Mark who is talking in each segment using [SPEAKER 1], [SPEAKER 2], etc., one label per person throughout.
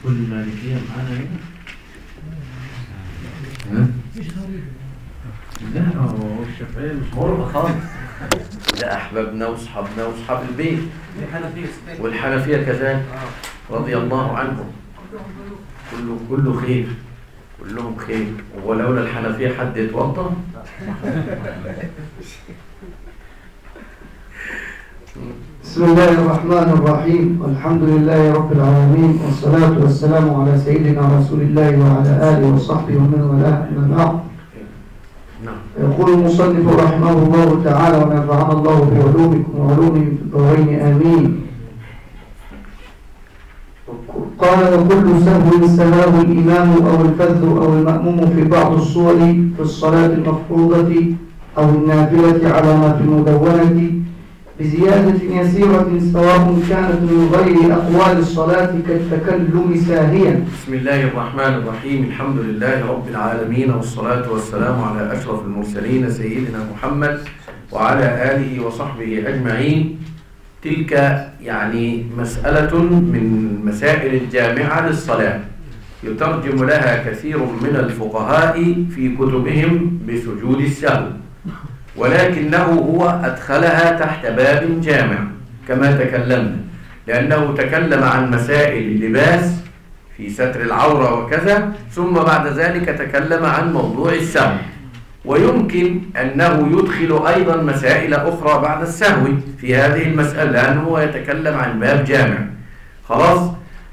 [SPEAKER 1] كل مالكية معانا هنا؟ مفيش غريب. لا هو الشافعية مش
[SPEAKER 2] غربة خالص. ده أحبابنا وأصحابنا وأصحاب البيت. والحنفية كذلك رضي الله عنهم. كله خير، كلهم خير. ولولا الحنفية حد يتوضأ؟
[SPEAKER 3] بسم الله الرحمن الرحيم. الحمد لله رب العالمين، والصلاة والسلام على سيدنا رسول الله وعلى آله وصحبه ومن والاه، أما بعد. يقول المصنف رحمه الله تعالى: ونفعنا الله بعلومكم وعلومهم في الدارين آمين. قال: وكل سهو سهاه الإمام أو الفذ أو المأموم في بعض الصور في الصلاة المفروضة أو النافلة على ما في المدونة بزيادة يسيرة، سواء كانت من غير أقوال الصلاة كالتكلم ساهيا.
[SPEAKER 2] بسم الله الرحمن الرحيم. الحمد لله رب العالمين، والصلاة والسلام على أشرف المرسلين سيدنا محمد وعلى آله وصحبه أجمعين. تلك يعني مسألة من مسائل الجامعة للصلاة، يترجم لها كثير من الفقهاء في كتبهم بسجود السهو، ولكنه هو أدخلها تحت باب جامع كما تكلمنا، لأنه تكلم عن مسائل اللباس في ستر العورة وكذا، ثم بعد ذلك تكلم عن موضوع السهو، ويمكن أنه يدخل أيضا مسائل أخرى بعد السهو في هذه المسألة، لأنه يتكلم عن باب جامع. خلاص،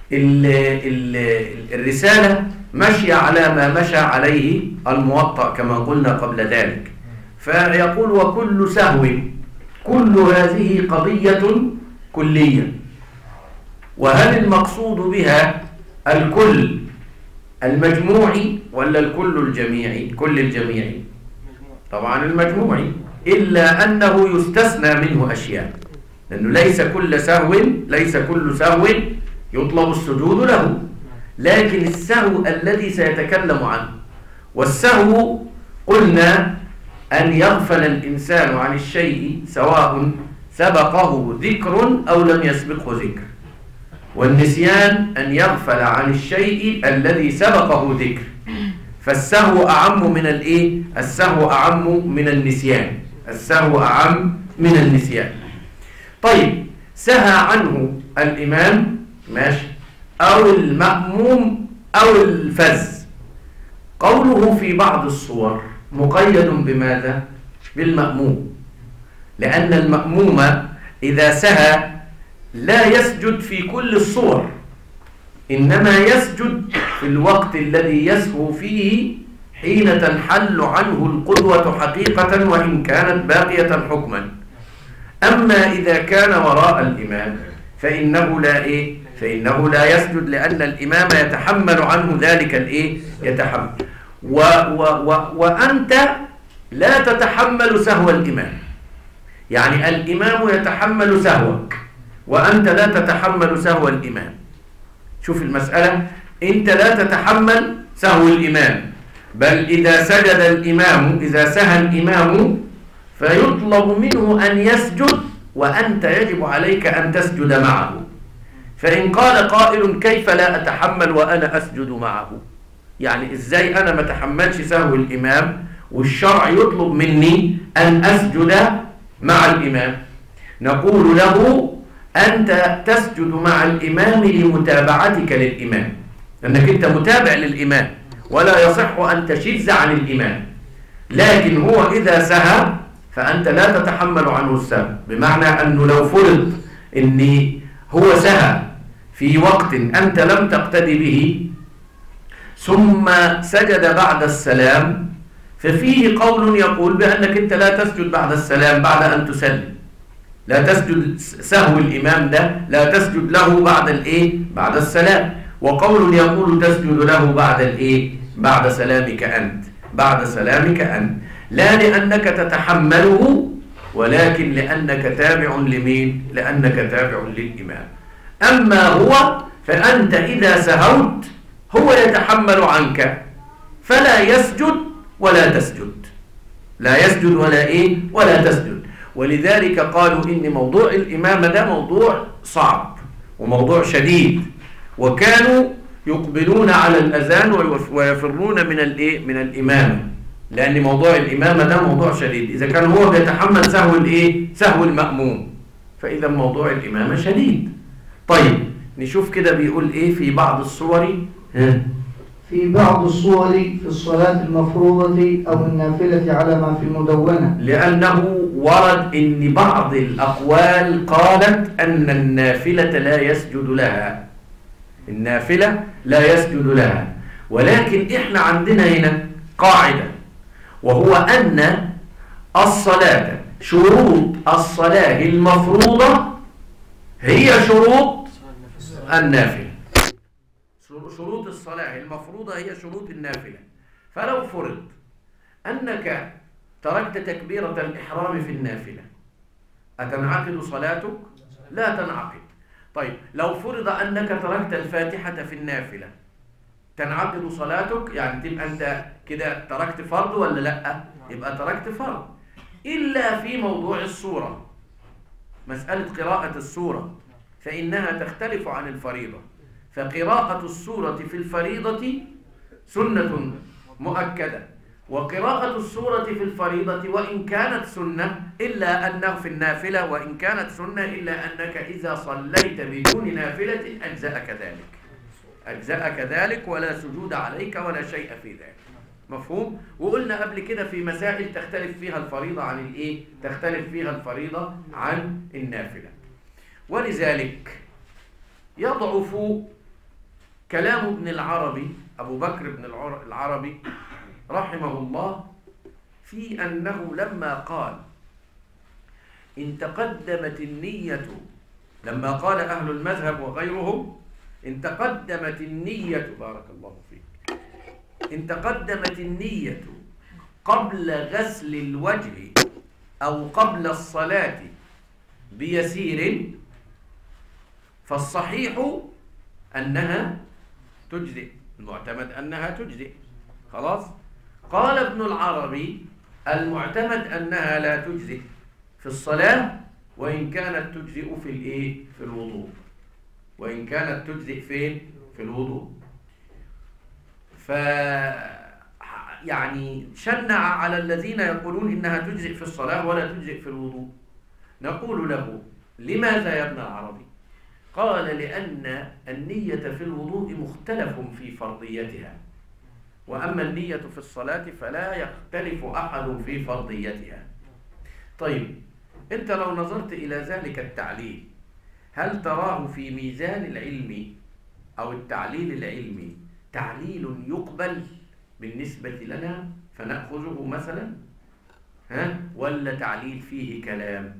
[SPEAKER 2] الرسالة مشي على ما مشى عليه الموطأ كما قلنا قبل ذلك. فيقول: وكل سهو، كل هذه قضية كلية. وهل المقصود بها الكل المجموعي ولا الكل الجميعي؟ كل الجميعي طبعا المجموعي، إلا أنه يستثنى منه أشياء، لأنه ليس كل سهو يطلب السجود له، لكن السهو الذي سيتكلم عنه. والسهو قلنا أن يغفل الإنسان عن الشيء سواء سبقه ذكر أو لم يسبقه ذكر، والنسيان أن يغفل عن الشيء الذي سبقه ذكر. فالسهو أعم من الإيه؟ السهو أعم من النسيان، السهو أعم من النسيان. طيب، سهى عنه الإمام ماشي، أو المأموم أو الفز. قوله في بعض الصور مقيد بماذا؟ بالمأموم، لأن المأموم إذا سهى لا يسجد في كل الصور، إنما يسجد في الوقت الذي يسهو فيه حين تنحل عنه القدوة حقيقة وإن كانت باقية حكما. أما إذا كان وراء الإمام فإنه لا يسجد، لأن الإمام يتحمل عنه ذلك يتحمل. وأنت لا تتحمل سهو الإمام، يعني الإمام يتحمل سهوك وأنت لا تتحمل سهو الإمام. شوف المسألة، أنت لا تتحمل سهو الإمام، بل إذا سجد الإمام، إذا سهى الإمام فيطلب منه أن يسجد، وأنت يجب عليك أن تسجد معه. فإن قال قائل: كيف لا أتحمل وأنا أسجد معه؟ يعني إزاي أنا ما أتحملش سهو الإمام والشرع يطلب مني أن أسجد مع الإمام؟ نقول له: أنت تسجد مع الإمام لمتابعتك للإمام، لأنك أنت متابع للإمام ولا يصح أن تشذ عن الإمام. لكن هو إذا سهى فأنت لا تتحمل عنه السهو، بمعنى أنه لو فرض أن هو سهى في وقت أنت لم تقتدي به ثم سجد بعد السلام، ففيه قول يقول بأنك أنت لا تسجد بعد السلام بعد أن تسلم، لا تسجد سهو الإمام ده، لا تسجد له بعد السلام. وقول يقول تسجد له بعد سلامك أنت، بعد سلامك أنت، لا لأنك تتحمله، ولكن لأنك تابع لمين؟ لأنك تابع للإمام. أما هو فأنت إذا سهوت هو يتحمل عنك، فلا يسجد ولا تسجد، لا يسجد ولا تسجد. ولذلك قالوا إن موضوع الإمامة ده موضوع صعب وموضوع شديد، وكانوا يقبلون على الأذان ويفرون من الإيه؟ من الإمامة، لأن موضوع الإمامة ده موضوع شديد. إذا كان هو بيتحمل سهو الإيه؟ سهو المأموم، فإذا موضوع الإمامة شديد. طيب نشوف كده بيقول إيه في بعض الصور.
[SPEAKER 3] في بعض الصور في الصلاة المفروضة أو النافلة على ما في المدونة،
[SPEAKER 2] لأنه ورد إن بعض الأقوال قالت أن النافلة لا يسجد لها، النافلة لا يسجد لها، ولكن إحنا عندنا هنا قاعدة، وهو أن الصلاة شروط الصلاة المفروضة هي شروط النافلة. شروط الصلاة المفروضة هي شروط النافلة. فلو فرض أنك تركت تكبيرة الإحرام في النافلة أتنعقد صلاتك؟ لا تنعقد. طيب لو فرض أنك تركت الفاتحة في النافلة تنعقد صلاتك؟ يعني تبقى أنت كده تركت فرض ولا لا؟ يبقى تركت فرض، إلا في موضوع السورة، مسألة قراءة السورة فإنها تختلف عن الفريضة. فقراءة السورة في الفريضة سنة مؤكدة، وقراءة السورة في الفريضة وإن كانت سنة إلا أنه في النافلة وإن كانت سنة إلا أنك إذا صليت بدون نافلة أجزأك ذلك، أجزأك ذلك ولا سجود عليك ولا شيء في ذلك. مفهوم؟ وقلنا قبل كده في مسائل تختلف فيها الفريضة عن الإيه؟ تختلف فيها الفريضة عن النافلة. ولذلك يضعف كلام ابن العربي، أبو بكر بن العربي رحمه الله، في أنه لما قال إن تقدمت النية، لما قال أهل المذهب وغيرهم إن تقدمت النية، بارك الله فيك، إن تقدمت النية قبل غسل الوجه أو قبل الصلاة بيسير فالصحيح أنها تجزئ، المعتمد أنها تجزئ. خلاص؟ قال ابن العربي المعتمد أنها لا تجزئ في الصلاة وإن كانت تجزئ في الإيه؟ في الوضوء، وإن كانت تجزئ فين؟ في الوضوء. يعني شنع على الذين يقولون إنها تجزئ في الصلاة ولا تجزئ في الوضوء. نقول له لماذا يا ابن العربي؟ قال لأن النية في الوضوء مختلف في فرضيتها، وأما النية في الصلاة فلا يختلف أحد في فرضيتها. طيب أنت لو نظرت إلى ذلك التعليل هل تراه في ميزان العلم أو التعليل العلمي تعليل يقبل بالنسبة لنا فنأخذه مثلا، ولا تعليل فيه كلام؟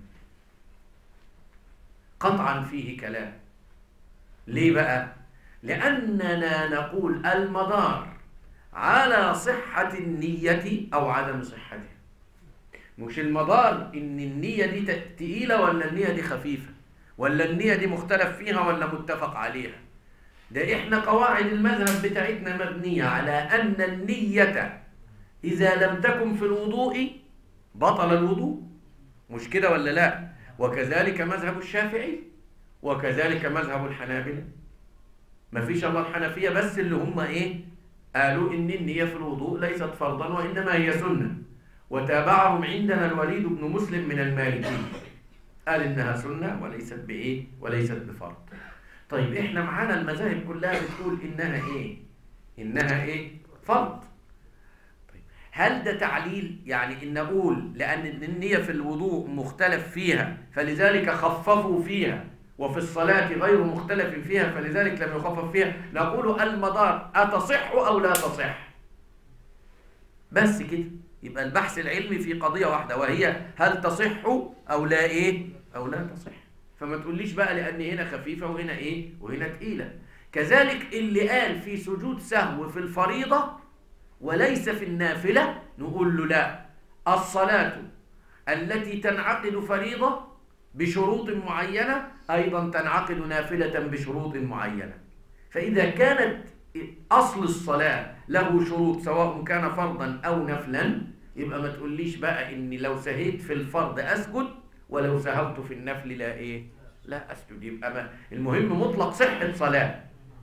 [SPEAKER 2] قطعا فيه كلام. ليه بقى؟ لأننا نقول المدار على صحة النية أو عدم صحتها، مش المدار إن النية دي تقيلة ولا النية دي خفيفة ولا النية دي مختلف فيها ولا متفق عليها. ده إحنا قواعد المذهب بتاعتنا مبنية على أن النية إذا لم تكن في الوضوء بطل الوضوء، مش كده ولا لا؟ وكذلك مذهب الشافعي وكذلك مذهب الحنابلة. ما فيش الله الحنفية بس اللي هم إيه؟ قالوا إن النية في الوضوء ليست فرضا وإنما هي سنة، وتابعهم عندنا الوليد بن مسلم من المالكية قال إنها سنة وليست بإيه؟ وليست بفرض. طيب إحنا معانا المذاهب كلها بتقول إنها إيه؟ إنها إيه؟ فرض. طيب هل ده تعليل؟ يعني إن نقول لأن النية في الوضوء مختلف فيها فلذلك خففوا فيها، وفي الصلاة غير مختلف فيها فلذلك لم يخفف فيها، نقول المدار أتصح أو لا تصح، بس كده. يبقى البحث العلمي في قضية واحدة وهي هل تصح أو لا إيه؟ أو لا تصح. فما تقوليش بقى لأن هنا خفيفة وهنا إيه؟ وهنا تقيلة. كذلك اللي قال في سجود سهو في الفريضة وليس في النافلة نقول له لا، الصلاة التي تنعقد فريضة بشروط معينة أيضا تنعقد نافلة بشروط معينة. فإذا كانت أصل الصلاة له شروط سواء كان فرضا أو نفلا، يبقى ما تقوليش بقى إني لو سهيت في الفرض أسجد ولو سهوت في النفل لا إيه؟ لا أسجد. يبقى ما المهم مطلق صحة صلاة،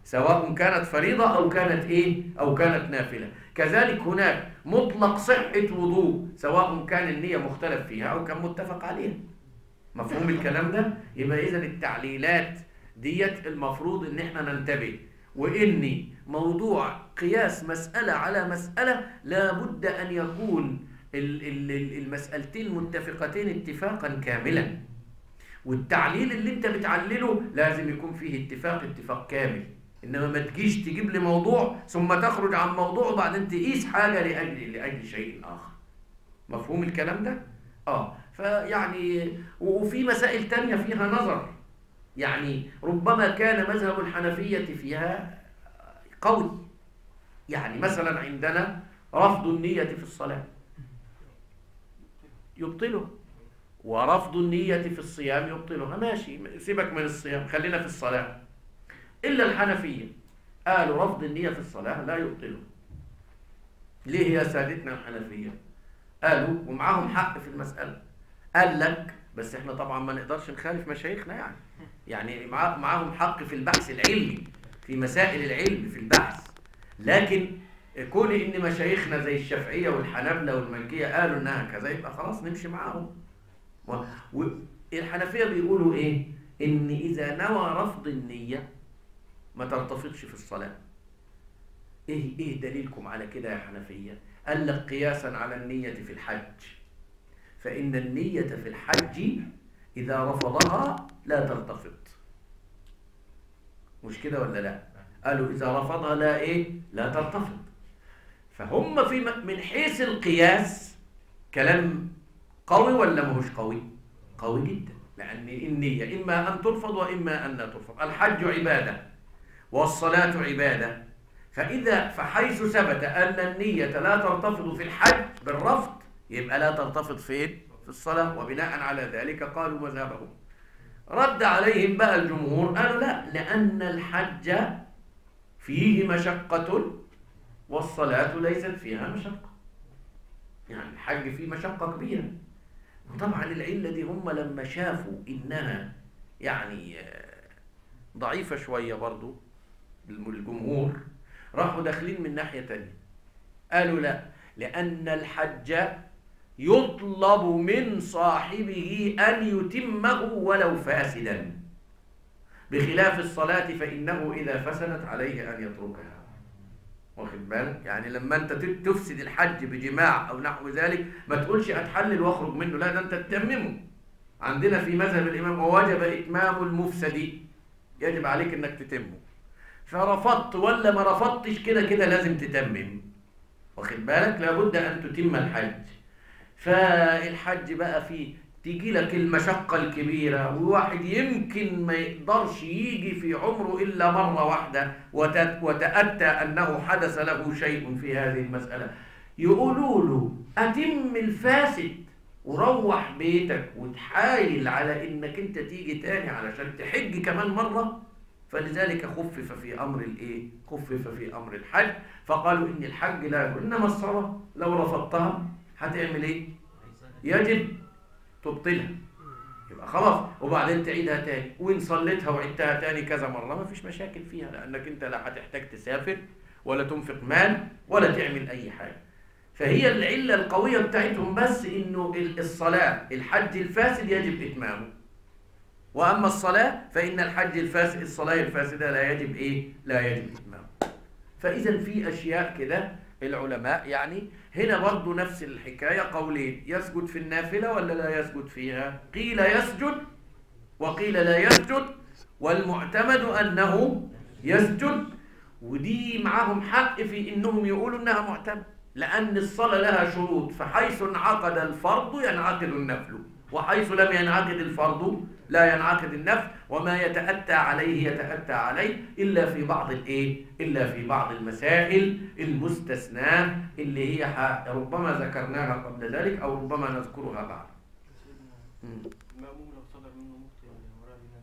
[SPEAKER 2] سواء كانت فريضة أو كانت إيه؟ أو كانت نافلة. كذلك هناك مطلق صحة وضوء سواء كان النية مختلف فيها أو كان متفق عليها. مفهوم الكلام ده؟ يبقى إذن التعليلات ديت المفروض إن إحنا ننتبه، وإني موضوع قياس مسألة على مسألة لابد أن يكون المسألتين متفقتين اتفاقا كاملا، والتعليل اللي انت بتعلله لازم يكون فيه اتفاق كامل. انما ما تجيش تجيب لي موضوع ثم تخرج عن موضوع وبعدين تقيس حاجة لأجل شيء آخر. مفهوم الكلام ده؟ فيعني وفي مسائل تانية فيها نظر، يعني ربما كان مذهب الحنفية فيها قوي. يعني مثلا عندنا رفض النية في الصلاة يبطله، ورفض النية في الصيام يبطلها. ماشي، سيبك من الصيام، خلينا في الصلاة. إلا الحنفية قالوا رفض النية في الصلاة لا يبطله. ليه يا سادتنا الحنفية؟ قالوا ومعاهم حق في المسألة. قال لك بس احنا طبعا ما نقدرش نخالف مشايخنا، يعني معاهم حق في البحث العلمي في مسائل العلم في البحث، لكن كون ان مشايخنا زي الشافعية والحنابلة والمالكية قالوا انها كذا يبقى خلاص نمشي معاهم. والحنفية بيقولوا ايه؟ ان اذا نوى رفض النية ما ترتفضش في الصلاة. ايه دليلكم على كده يا حنفية؟ قال لك قياسا على النية في الحج، فإن النية في الحج إذا رفضها لا ترتفض. مش كده ولا لا؟ قالوا إذا رفضها لا ترتفض. فهم في من حيث القياس كلام قوي ولا ماهوش قوي؟ قوي جدا، لأن النية إما أن ترفض وإما أن لا ترفض. الحج عبادة والصلاة عبادة، فحيث ثبت أن النية لا ترتفض في الحج بالرفض يبقى لا ترتفض فين؟ في الصلاة. وبناء على ذلك قالوا مذهبهم. رد عليهم بقى الجمهور قالوا لا، لأن الحج فيه مشقة والصلاة ليست فيها مشقة. يعني الحج فيه مشقة كبيرة. وطبعا العلة دي هم لما شافوا إنها يعني ضعيفة شوية برضو الجمهور راحوا داخلين من ناحية تانية. قالوا لا، لأن الحج يطلب من صاحبه أن يتمه ولو فاسدا، بخلاف الصلاة فإنه إذا فسدت عليه أن يتركها. واخد بالك؟ يعني لما أنت تفسد الحج بجماع أو نحو ذلك ما تقولش أتحلل وأخرج منه، لا، ده أنت تتممه. عندنا في مذهب الإمام ووجب إتمام المفسد، يجب عليك أنك تتمه. فرفضت ولا ما رفضتش كده كده لازم تتمم. واخد بالك؟ لابد أن تتم الحج. فالحج بقى فيه تيجي لك المشقة الكبيرة، وواحد يمكن ما يقدرش يجي في عمره إلا مرة واحدة وتأتى أنه حدث له شيء في هذه المسألة، يقولوا له أتم الفاسد وروح بيتك وتحايل على إنك أنت تيجي تاني علشان تحج كمان مرة. فلذلك خفف في أمر خفف في أمر الحج، فقالوا إن الحج لا يجوز، إنما الصلاة لو رفضتها هتعمل إيه؟ يجب تبطلها، يبقى خلاص، وبعدين تعيدها تاني، وإن صليتها وعدتها تاني كذا مرة ما فيش مشاكل فيها، لأنك أنت لا هتحتاج تسافر ولا تنفق مال ولا تعمل أي حاجة. فهي العلة القوية بتاعتهم بس إنه الصلاة الحج الفاسد يجب إتمامه، وأما الصلاة فإن الحج الفاسد الصلاة الفاسدة لا يجب لا يجب إتمامه. فإذا في أشياء كده العلماء يعني هنا برضو نفس الحكاية، قولين: يسجد في النافلة ولا لا يسجد فيها؟ قيل يسجد وقيل لا يسجد، والمعتمد أنه يسجد. ودي معهم حق في إنهم يقولوا إنها معتمد، لأن الصلاة لها شروط، فحيث انعقد الفرض ينعقد النفل، وحيث لم ينعقد الفرض لا ينعقد النفل، وما يتأتى عليه يتأتى عليه إلا في بعض إلا في بعض المسائل المستثناة اللي هي ربما ذكرناها قبل ذلك أو ربما نذكرها بعد.
[SPEAKER 4] المأموم لو صدر منه مخطئ وراء الإمام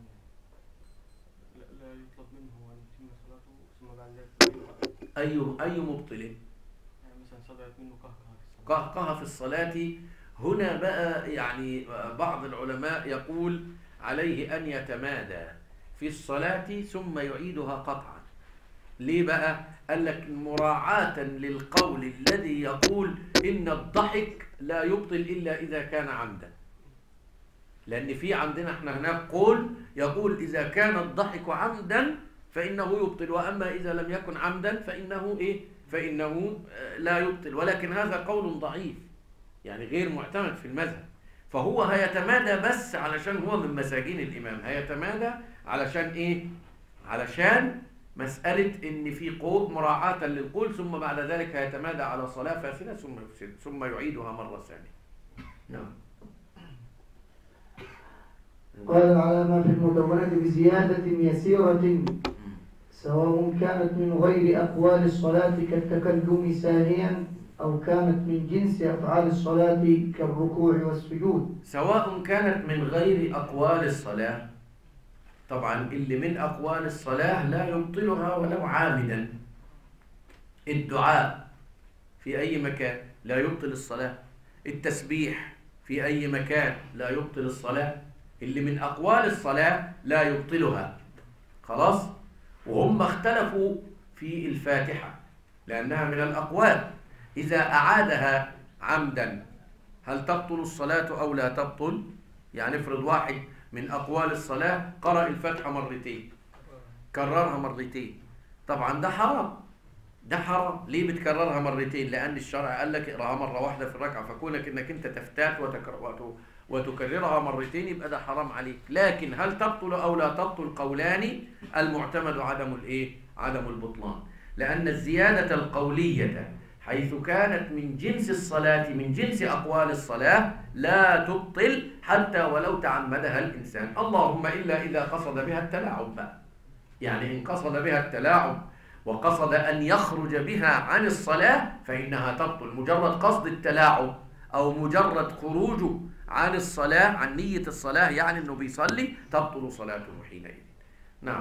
[SPEAKER 4] لا يطلب منه أن يتم صلاته ثم بعد ذلك
[SPEAKER 2] أي مبطل؟
[SPEAKER 4] يعني مثلا صدرت منه
[SPEAKER 2] قهقه في الصلاة. هنا بقى يعني بعض العلماء يقول عليه أن يتمادى في الصلاة ثم يعيدها قطعا، ليه بقى؟ قال لك مراعاة للقول الذي يقول إن الضحك لا يبطل إلا إذا كان عمدا. لأن في عندنا احنا هناك قول يقول إذا كان الضحك عمدا فإنه يبطل، وأما إذا لم يكن عمدا فإنه إيه؟ فإنه لا يبطل. ولكن هذا قول ضعيف يعني غير معتمد في المذهب. فهو هيتمادى بس علشان هو من مساجين الإمام، هيتمادى علشان إيه؟ علشان مسألة إن في قول مراعاة للقول، ثم بعد ذلك هيتمادى على صلاة فاسدة ثم يعيدها مرة ثانية. نعم.
[SPEAKER 3] قال العلامة في المدونة بزيادة يسيرة سواء كانت من غير أقوال الصلاة كالتكلم ساهيا أو كانت من جنس أفعال الصلاة كالركوع والسجود.
[SPEAKER 2] سواء كانت من غير أقوال الصلاة، طبعا اللي من أقوال الصلاة لا يبطلها ولو عامدا. الدعاء في أي مكان لا يبطل الصلاة، التسبيح في أي مكان لا يبطل الصلاة. اللي من أقوال الصلاة لا يبطلها. خلاص؟ وهم اختلفوا في الفاتحة لأنها من الأقوال، إذا أعادها عمدا هل تبطل الصلاة أو لا تبطل؟ يعني افرض واحد من أقوال الصلاة قرأ الفاتحة مرتين، كررها مرتين، طبعا ده حرام. ده حرام. ليه بتكررها مرتين؟ لأن الشرع قال لك اقرأها مرة واحدة في الركعة، فكونك إنك أنت تفتات وتكررها مرتين يبقى ده حرام عليك. لكن هل تبطل أو لا تبطل؟ قولان، المعتمد عدم الإيه؟ عدم البطلان. لأن الزيادة القولية حيث كانت من جنس الصلاة من جنس أقوال الصلاة لا تبطل حتى ولو تعمدها الإنسان، اللهم إلا إذا قصد بها التلاعب بقى. يعني إن قصد بها التلاعب وقصد أن يخرج بها عن الصلاة فإنها تبطل. مجرد قصد التلاعب أو مجرد خروجه عن الصلاة عن نية الصلاة يعني أنه بيصلي تبطل صلاته حينئذ. نعم.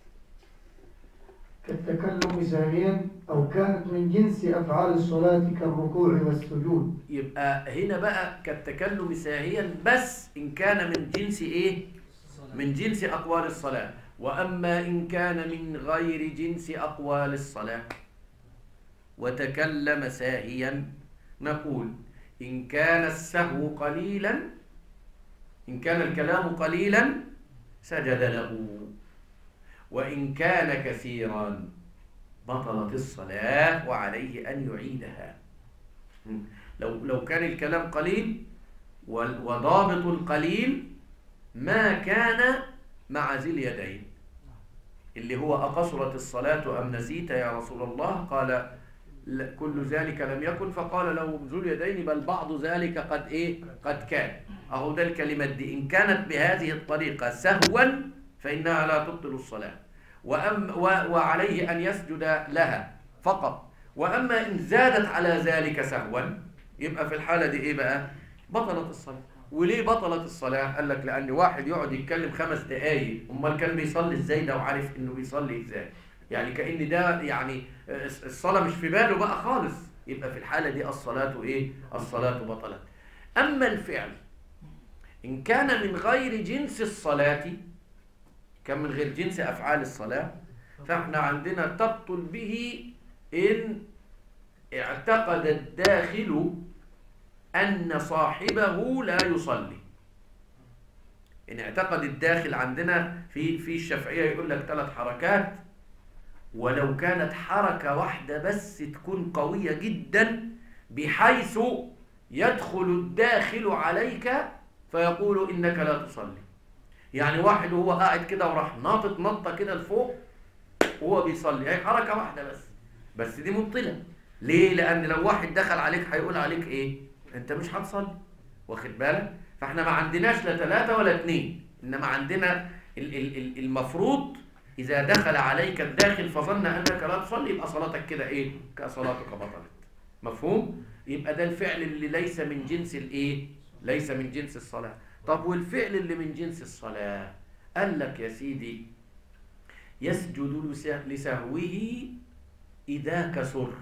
[SPEAKER 3] كالتكلم ساهيا أو كانت من جنس أفعال الصلاة كالركوع والسجود.
[SPEAKER 2] يبقى هنا بقى كالتكلم ساهيا بس إن كان من جنس إيه؟ من جنس أقوال الصلاة. وأما إن كان من غير جنس أقوال الصلاة وتكلم ساهيا نقول إن كان السهو قليلا، إن كان الكلام قليلا سجد له، وإن كان كثيرا بطلت الصلاة وعليه أن يعيدها. لو كان الكلام قليل وضابط القليل ما كان مع ذي اليدين اللي هو أقصرت الصلاة أم نسيت يا رسول الله؟ قال كل ذلك لم يكن، فقال له ذو اليدين بل بعض ذلك قد إيه؟ قد كان. أهو ده الكلمات دي إن كانت بهذه الطريقة سهوا فإنها لا تبطل الصلاة، وعليه أن يسجد لها فقط. وأما إن زادت على ذلك سهوا يبقى في الحالة دي إيه بقى؟ بطلت الصلاة. وليه بطلت الصلاة؟ قال لك لأن واحد يقعد يتكلم 5 دقايق أمال كان بيصلي إزاي ده وعارف إنه بيصلي إزاي؟ يعني كأن ده يعني الصلاة مش في باله بقى خالص، يبقى في الحالة دي الصلاة إيه؟ الصلاة بطلت. أما الفعل إن كان من غير جنس الصلاة، كان من غير جنس أفعال الصلاة، فإحنا عندنا تبطل به إن اعتقد الداخل أن صاحبه لا يصلي. إن اعتقد الداخل عندنا في الشافعية يقول لك 3 حركات، ولو كانت حركة واحدة بس تكون قوية جدا بحيث يدخل الداخل عليك فيقول إنك لا تصلي. يعني واحد وهو قاعد كده وراح ناطط نطة كده لفوق وهو بيصلي، هي حركة واحدة بس دي مبطلة. ليه؟ لأن لو واحد دخل عليك هيقول عليك إيه؟ أنت مش هتصلي، واخد بالك؟ فإحنا ما عندناش لا 3 ولا 2، إنما عندنا المفروض إذا دخل عليك الداخل فظن أنك لا تصلي يبقى صلاتك كده إيه؟ كصلاتك بطلت. مفهوم؟ يبقى ده الفعل اللي ليس من جنس الإيه؟ ليس من جنس الصلاة. طب والفعل اللي من جنس الصلاة؟ قال لك يا سيدي يسجد لسهوه إذا كسر.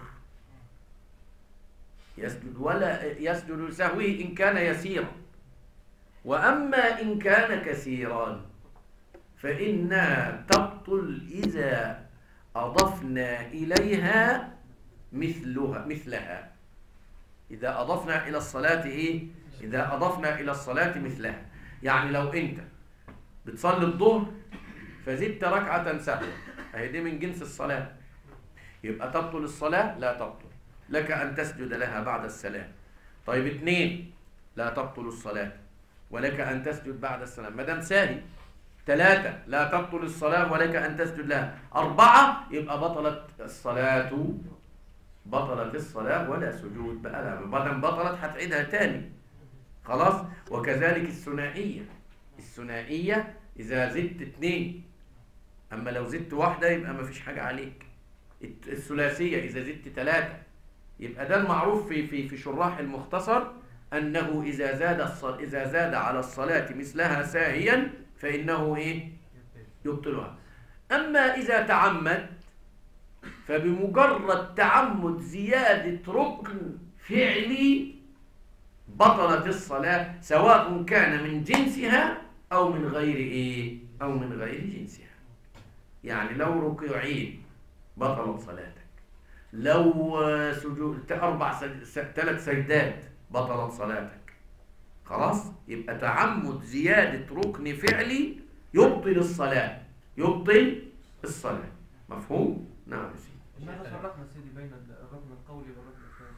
[SPEAKER 2] يسجد لسهوه إن كان يسيرا، وأما إن كان كثيرا فإنها تبطل إذا أضفنا إليها مثلها. إذا أضفنا إلى الصلاة إيه؟ إذا أضفنا إلى الصلاة مثلها. يعني لو أنت بتصلي الظهر فزدت ركعة سهوة، أهي دي من جنس الصلاة، يبقى تبطل الصلاة؟ لا تبطل، لك أن تسجد لها بعد السلام. طيب 2 لا تبطل الصلاة ولك أن تسجد بعد السلام ما دام ساهي. 3 لا تبطل الصلاة ولك أن تسجد لها. 4 يبقى بطلت الصلاة، بطلت الصلاة ولا سجود بقى لها، ما دام بطلت هتعيدها تاني خلاص. وكذلك الثنائية، الثنائية إذا زدت 2، أما لو زدت 1 يبقى ما فيش حاجة عليك. الثلاثية إذا زدت 3 يبقى ده المعروف في شراح المختصر أنه إذا زاد على الصلاة مثلها ساهيا فإنه إيه؟ يبطلها. أما إذا تعمد فبمجرد تعمد زيادة ركن فعلي بطلت الصلاة، سواء كان من جنسها أو من غير إيه؟ أو من غير جنسها. يعني لو ركوعين بطلت صلاتك، لو سجود 3 سجدات بطلت صلاتك خلاص. يبقى تعمد زيادة ركن فعلي يبطل الصلاة، يبطل الصلاة. مفهوم؟ نعم يا سيدي.
[SPEAKER 4] لماذا فرقنا سيدي بين الركن القولي والركن الفعلي؟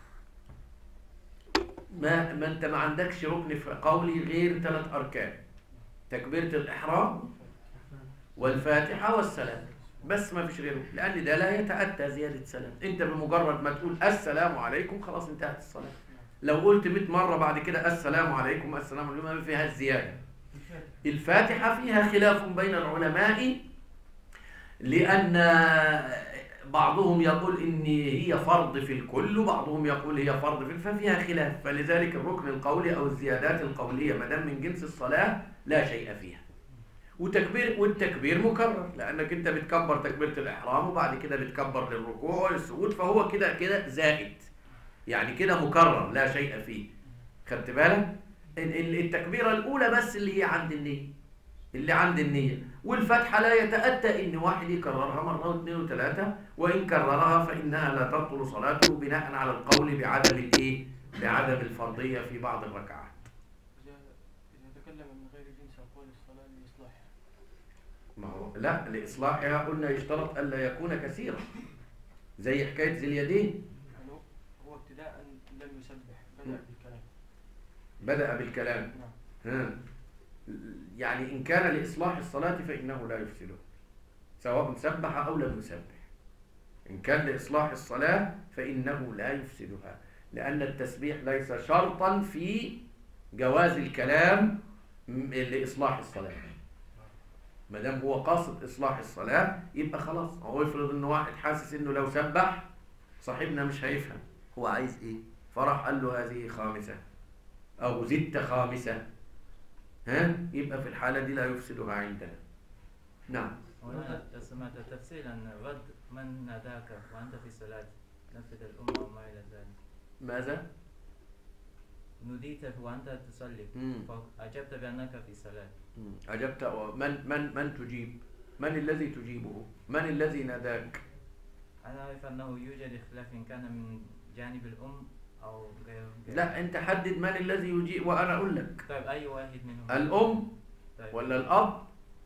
[SPEAKER 2] ما انت ما عندكش ركن قولي غير 3 أركان: تكبيرة الإحرام والفاتحة والسلام، بس ما فيش غيره، لأن ده لا يتأتى زيادة سلام. انت بمجرد ما تقول السلام عليكم خلاص انتهت الصلاة. لو قلت 100 مرة بعد كده السلام عليكم السلام عليكم ما فيها الزيادة. الفاتحة فيها خلاف بين العلماء، لأن بعضهم يقول إن هي فرض في الكل وبعضهم يقول هي فرض في ففيها خلاف. فلذلك الركن القولي أو الزيادات القولية ما دام من جنس الصلاة لا شيء فيها. والتكبير مكرر، لأنك أنت بتكبر تكبيرة الإحرام وبعد كده بتكبر للركوع والسجود، فهو كده زائد، يعني كده مكرر لا شيء فيه. خدت بالك؟ التكبيرة الأولى بس اللي هي عند النية، اللي عند النية. والفتحة لا يتأتى إن واحد يكررها مرة واثنين وثلاثة، وإن كررها فإنها لا تبطل صلاته بناء على القول بعدم الإيه؟ بعدم الفرضية في بعض الركعات.
[SPEAKER 4] إذا تكلم من غير جنس أقوال الصلاة لإصلاحها.
[SPEAKER 2] ما هو لا، لإصلاحها قلنا يشترط ألا يكون كثيرا، زي حكاية ذي اليدين.
[SPEAKER 4] يعني هو ابتداء لم يسبح، بدأ بالكلام.
[SPEAKER 2] بدأ بالكلام.
[SPEAKER 4] نعم.
[SPEAKER 2] يعني إن كان لإصلاح الصلاة فإنه لا يفسده، سواء سبح أو لم يسبح. إن كان لإصلاح الصلاة فإنه لا يفسدها، لأن التسبيح ليس شرطا في جواز الكلام لإصلاح الصلاة. ما دام هو قاصد إصلاح الصلاة يبقى خلاص. هو يفرض إنه واحد حاسس إنه لو سبح صاحبنا مش هيفهم هو عايز إيه، فراح قال له هذه خامسة أو زدت خامسة، يبقى في الحالة دي لا يفسدها عندنا. نعم.
[SPEAKER 5] هنا سمعت تفصيلا: رد من ناداك وأنت في صلاة، نفذ الأمة وما إلى ذلك.
[SPEAKER 2] ماذا؟
[SPEAKER 5] نوديت وأنت تصلي فأجبت بأنك في صلاة.
[SPEAKER 2] أجبت. من تجيب؟ من الذي تجيبه؟ من الذي ناداك؟
[SPEAKER 5] أنا أعرف أنه يوجد خلاف إن كان من جانب الأم أو غير.
[SPEAKER 2] لا، أنت حدد من الذي يجيب وأنا أقول لك.
[SPEAKER 5] طيب أي واحد منهم؟
[SPEAKER 2] الأم
[SPEAKER 5] طيب.
[SPEAKER 2] ولا الأب؟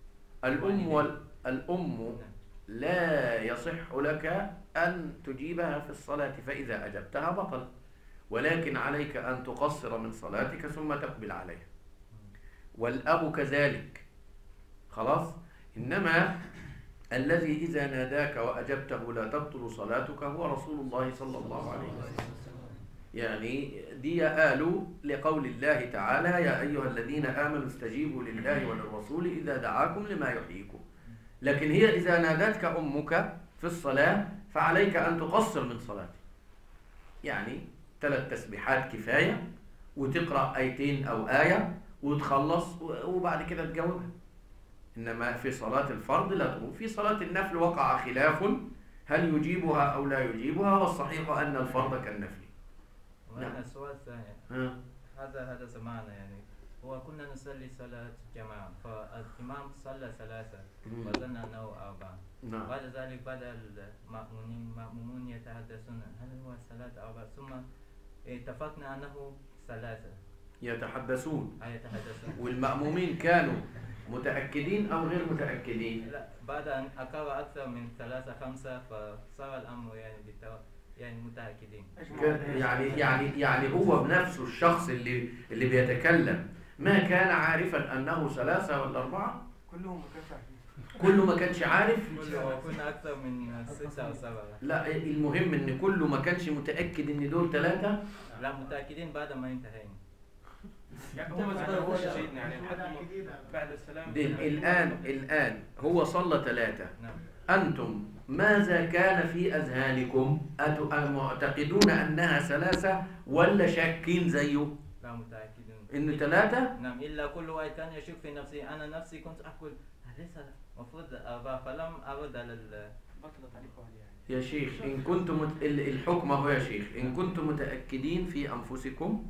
[SPEAKER 2] الأم لا يصح لك أن تجيبها في الصلاة، فإذا أجبتها بطل، ولكن عليك أن تقصر من صلاتك ثم تقبل عليها. والأب كذلك خلاص. إنما الذي إذا ناداك وأجبته لا تبطل صلاتك هو رسول الله صلى الله عليه وسلم. يعني دي قالوا لقول الله تعالى: يا أيها الذين آمنوا استجيبوا لله وللرسول إذا دعاكم لما يحييكم. لكن هي إذا نادتك أمك في الصلاة فعليك أن تقصر من صلاتك، يعني 3 تسبيحات كفاية، وتقرأ آيتين أو آية وتخلص وبعد كده تجاوبها. إنما في صلاة الفرض لا تقوم. في صلاة النفل وقع خلاف هل يجيبها أو لا يجيبها، والصحيح أن الفرض كالنفل.
[SPEAKER 5] وأنا السؤال الثاني، هذا سمعنا يعني وكنا نصلي صلاة جماعة، فالإمام صلى 3 وظن أنه 4.
[SPEAKER 2] نعم.
[SPEAKER 5] بعد ذلك بدأ المأمومون يتحدثون هل هو 3 أو 4، ثم اتفقنا أنه 3.
[SPEAKER 2] يتحدثون.
[SPEAKER 5] يتحدثون.
[SPEAKER 2] والمأمومين كانوا متأكدين أو غير متأكدين؟
[SPEAKER 5] لا، بعد أن أقر أكثر من 3 5 فصار الأمر يعني متأكدين.
[SPEAKER 2] يعني هو بنفسه الشخص اللي بيتكلم ما كان عارفا أنه 3 ولا 4؟
[SPEAKER 4] كلهم ما كانش عارفين.
[SPEAKER 2] كله ما كانش عارف؟
[SPEAKER 5] كنا أكثر من 6 أو 7.
[SPEAKER 2] لا، المهم إن كله ما كانش متأكد إن دول 3؟
[SPEAKER 5] لا، متأكدين بعد ما انتهينا.
[SPEAKER 4] يعني هم ذكروا سيدنا يعني لحد بعد السلام.
[SPEAKER 2] الآن هو صلى 3.
[SPEAKER 5] نعم.
[SPEAKER 2] أنتم ماذا كان في أذهانكم؟ معتقدون أنها 3 ولا شاكين زيه؟
[SPEAKER 5] لا، متأكدون
[SPEAKER 2] إنه 3؟
[SPEAKER 5] نعم، إلا كل واحد كان يشك في نفسه. أنا نفسي كنت أقول أليس المفروض 4، فلم أرد على
[SPEAKER 4] بطلت عليكم يعني.
[SPEAKER 2] يا شيخ إن كنتم الحكم هو يا شيخ إن كنتم متأكدين في أنفسكم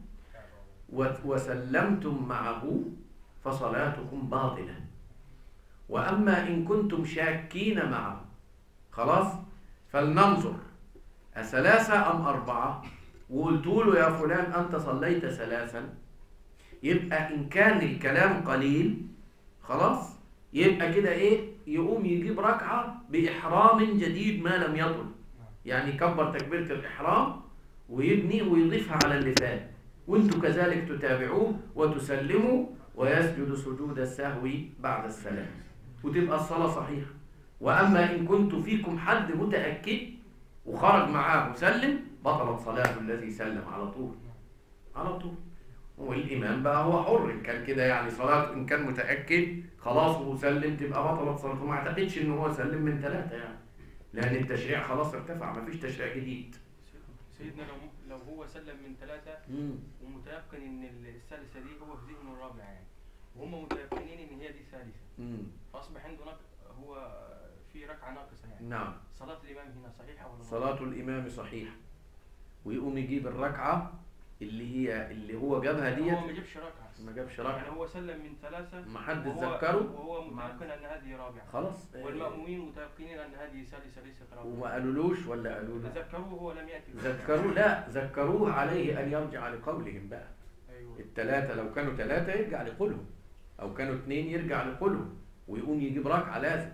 [SPEAKER 2] وسلمتم معه فصلاتكم باطلة. وأما إن كنتم شاكين معه خلاص فلننظر 3 أم 4، وقلت له يا فلان أنت صليت 3، يبقى إن كان الكلام قليل خلاص يبقى كده إيه، يقوم يجيب ركعة بإحرام جديد ما لم يطل، يعني كبر تكبيرة الإحرام ويبني ويضيفها على اللي فات، وانتم كذلك تتابعوه وتسلموا ويسجد سجود السهو بعد السلام وتبقى الصلاة صحيحة. وأما إن كنت فيكم حد متأكد وخرج معاه وسلم بطلت صلاة الذي سلم على طول. والإمام بقى هو حر إن كان كده، يعني صلاة إن كان متأكد خلاص وسلم تبقى بطلت صلاته. ما اعتقدش إن هو سلم من 3 يعني، لأن التشريع خلاص ارتفع، ما فيش تشريع جديد.
[SPEAKER 4] سيدنا لو هو سلم من 3 ومتيقن إن الثالثة دي هو في ذهنه الرابعة يعني، وهم متيقنين إن هي دي ثالثة، فأصبح عنده هو في ركعة ناقصة يعني.
[SPEAKER 2] نعم.
[SPEAKER 4] صلاة الإمام هنا صحيحة ولا؟
[SPEAKER 2] صلاة الإمام صحيحة، ويقوم يجيب الركعة اللي هو جابها ديت.
[SPEAKER 4] هو ما جابش ركعة يعني، هو سلم من 3
[SPEAKER 2] ما حد ذكره
[SPEAKER 4] وهو متيقن أن هذه رابعة
[SPEAKER 2] خلاص،
[SPEAKER 4] والمأمومين متيقنين أن ههذه ثالثة ليست رابعة،
[SPEAKER 2] وما قالولوش ولا قالوا له؟
[SPEAKER 4] ذكروه وهو لم يأتي.
[SPEAKER 2] لا ذكروه عليه أن يرجع لقولهم بقى.
[SPEAKER 4] أيوة.
[SPEAKER 2] ال3 لو كانوا 3 يرجع لقولهم، أو كانوا 2 يرجع لقولهم، ويقوم يجيب ركعة لازم.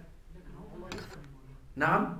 [SPEAKER 2] نعم.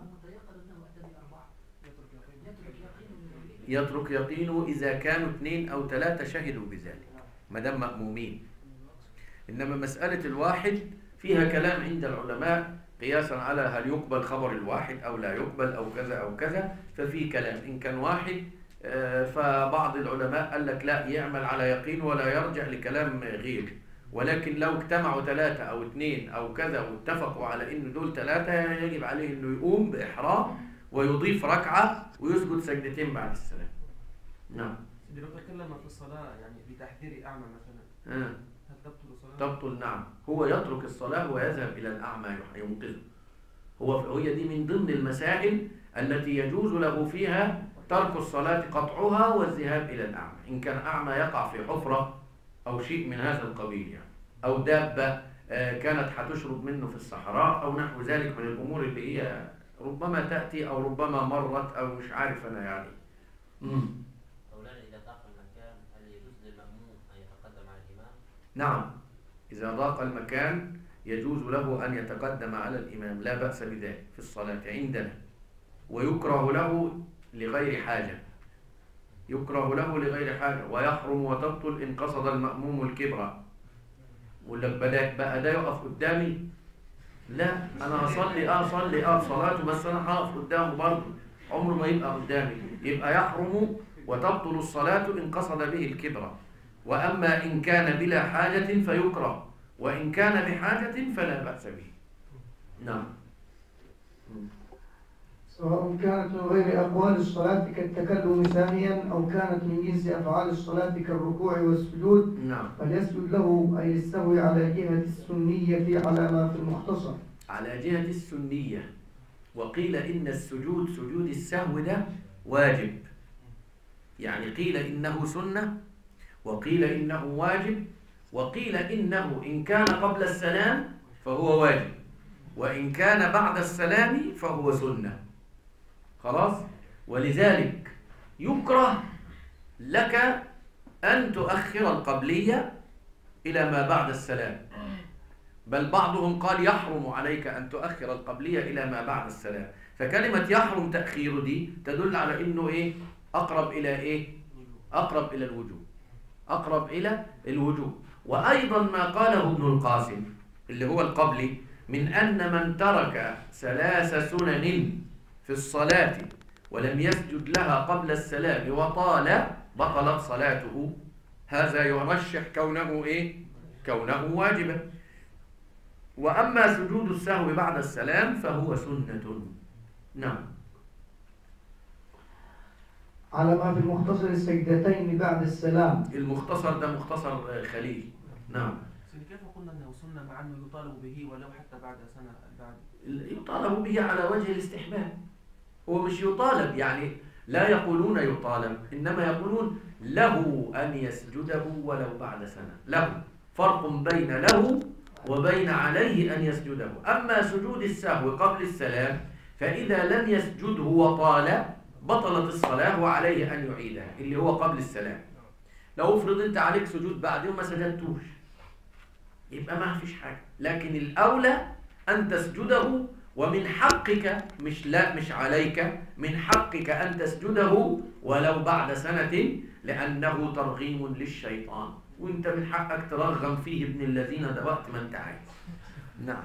[SPEAKER 2] يترك يقينه إذا كانوا 2 أو 3 شهدوا بذلك ما دام مأمومين. إنما مسألة الواحد فيها كلام عند العلماء قياسا على هل يقبل خبر الواحد أو لا يقبل أو كذا أو كذا، ففي كلام إن كان واحد فبعض العلماء قال لك لا يعمل على يقين ولا يرجع لكلام غير، ولكن لو اجتمعوا 3 أو 2 أو كذا واتفقوا على إن دول 3 يجب عليه إنه يقوم بإحرام ويضيف ركعة ويسجد سجدتين بعد السلام. نعم.
[SPEAKER 1] لو تكلم في الصلاة يعني بتحذير أعمى مثلا هل تبطل الصلاة؟
[SPEAKER 2] تبطل نعم. هو يترك الصلاة ويذهب إلى الأعمى ينقذه. هي دي من ضمن المسائل التي يجوز له فيها ترك الصلاة قطعها والذهاب إلى الأعمى، إن كان أعمى يقع في حفرة أو شيء من هذا القبيل يعني، أو دابة كانت هتشرب منه في الصحراء أو نحو ذلك من الأمور اللي هي ربما تأتي أو ربما مرت أو مش عارف أنا يعني.
[SPEAKER 6] مولانا إذا ضاق المكان هل يجوز للمأموم أن يتقدم على الإمام؟
[SPEAKER 2] نعم، إذا ضاق المكان يجوز له أن يتقدم على الإمام، لا بأس بذلك في الصلاة عندنا، ويكره له لغير حاجة. يكره له لغير حاجة، ويحرم وتبطل إن قصد المأموم الكبرى. يقول لك بقى ده يقف قدامي؟ لا، أنا أصلي صلاته بس أنا هقف قدامه برضه، عمره ما يبقى قدامي. يبقى يحرم وتبطل الصلاة إن قصد به الكبرى. وأما إن كان بلا حاجة فيكره، وإن كان بحاجة فلا بأس به. نعم.
[SPEAKER 3] سواء كانت من غير أقوال الصلاة كالتكلم ثانيا أو كانت من جنس أفعال الصلاة كالركوع والسجود. نعم. فليسجد له أي يستوي على جهة السنية على ما في المختصر.
[SPEAKER 2] على جهة السنية. وقيل إن السجود سجود السهو ده واجب، يعني قيل إنه سنة وقيل إنه واجب وقيل إنه إن كان قبل السلام فهو واجب، وإن كان بعد السلام فهو سنة. خلاص؟ ولذلك يكره لك أن تؤخر القبلية إلى ما بعد السلام، بل بعضهم قال يحرم عليك أن تؤخر القبلية إلى ما بعد السلام. فكلمة يحرم تأخير دي تدل على إنه إيه؟ أقرب إلى إيه؟ أقرب إلى الوجوب، أقرب إلى الوجوب. وأيضا ما قاله ابن القاسم اللي هو القبلي من أن من ترك 3 سنن في الصلاة ولم يسجد لها قبل السلام وطال بطلت صلاته، هذا يرشح كونه إيه؟ كونه واجبا. وأما سجود السهو بعد السلام فهو سنة. نعم.
[SPEAKER 3] على ما في المختصر السجدتين بعد السلام.
[SPEAKER 2] المختصر ده مختصر خليل. نعم.
[SPEAKER 1] كيف قلنا أنه سنة مع أنه يطالب به ولو حتى بعد سنة بعد؟
[SPEAKER 2] يطالب به على وجه الاستحباب، هو مش يطالب، يعني لا يقولون يطالب، إنما يقولون له أن يسجده ولو بعد سنة. له فرق بين له وبين عليه أن يسجده. أما سجود السهو قبل السلام فإذا لم يسجده وطال بطلت الصلاة وعليه أن يعيدها، اللي هو قبل السلام. لو افرض أنت عليك سجود بعد وما سجدتوش يبقى ما فيش حاجة، لكن الأولى أن تسجده، ومن حقك مش عليك، من حقك أن تسجده ولو بعد سنة، لأنه ترغيم للشيطان، وانت من حقك ترغم فيه ابن الذين ده وقت ما انت عايز. نعم.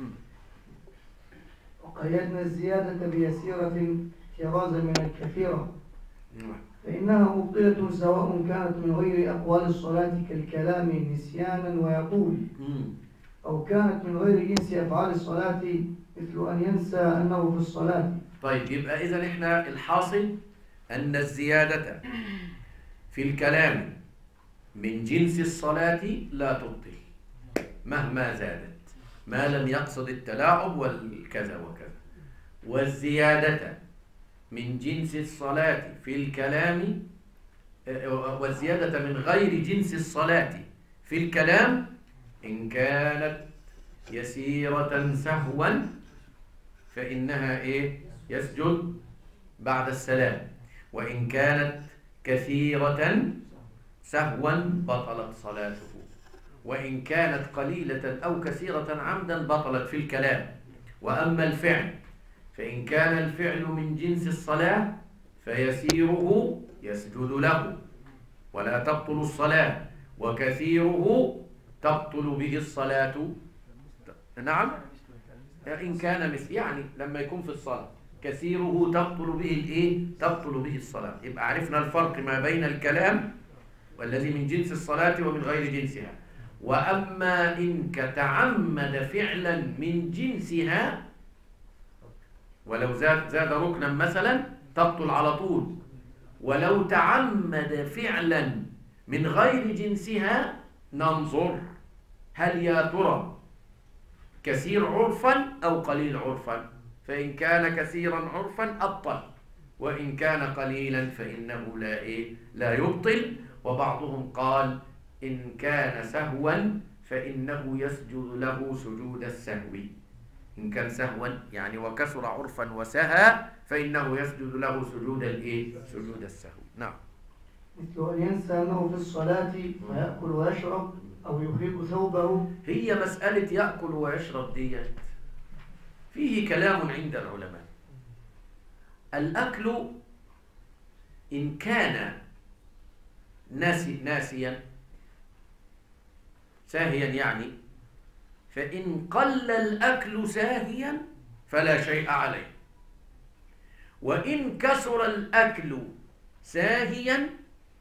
[SPEAKER 3] وقيدنا الزيادة بيسيرة احترازا من الكثيرة،
[SPEAKER 2] نعم.
[SPEAKER 3] فإنها مبطلة سواء كانت من غير أقوال الصلاة كالكلام نسيانا ويقول، أو كانت من غير جنس أفعال الصلاة مثل أن ينسى أنه في الصلاة.
[SPEAKER 2] طيب، يبقى إذن إحنا الحاصل أن الزيادة في الكلام من جنس الصلاة لا تبطل مهما زادت، ما لم يقصد التلاعب والكذا وكذا. والزيادة من جنس الصلاة في الكلام، والزيادة من غير جنس الصلاة في الكلام إن كانت يسيرة سهوا فإنها إيه؟ يسجد بعد السلام، وإن كانت كثيرة سهوا بطلت صلاته، وإن كانت قليلة أو كثيرة عمدا بطلت في الكلام. وأما الفعل فإن كان الفعل من جنس الصلاة فيسيره يسجد له ولا تبطل الصلاة، وكثيره تبطل به الصلاة. نعم، إن كان مثل، يعني لما يكون في الصلاة كثيره تبطل به الإيه؟ تبطل به الصلاة. يبقى عرفنا الفرق ما بين الكلام والذي من جنس الصلاة ومن غير جنسها. وأما إن تعمد فعلا من جنسها ولو زاد ركنا مثلا تبطل على طول، ولو تعمد فعلا من غير جنسها ننظر هل يا ترى كثير عرفا أو قليل عرفا، فإن كان كثيرا عرفا أبطل، وإن كان قليلا فإنه لا يبطل. وبعضهم قال إن كان سهوا فإنه يسجد له سجود السهو، إن كان سهوا يعني وكسر عرفا وسهى فإنه يسجد له سجود سجود السهو. نعم.
[SPEAKER 3] مثل أن ينسى أنه في الصلاة ويأكل ويشرب أو يخرج ثوبه.
[SPEAKER 2] هي مسألة يأكل ويشرب دي فيه كلام عند العلماء. الأكل إن كان ناسيا ساهيا يعني، فإن قل الأكل ساهيا فلا شيء عليه، وإن كسر الأكل ساهيا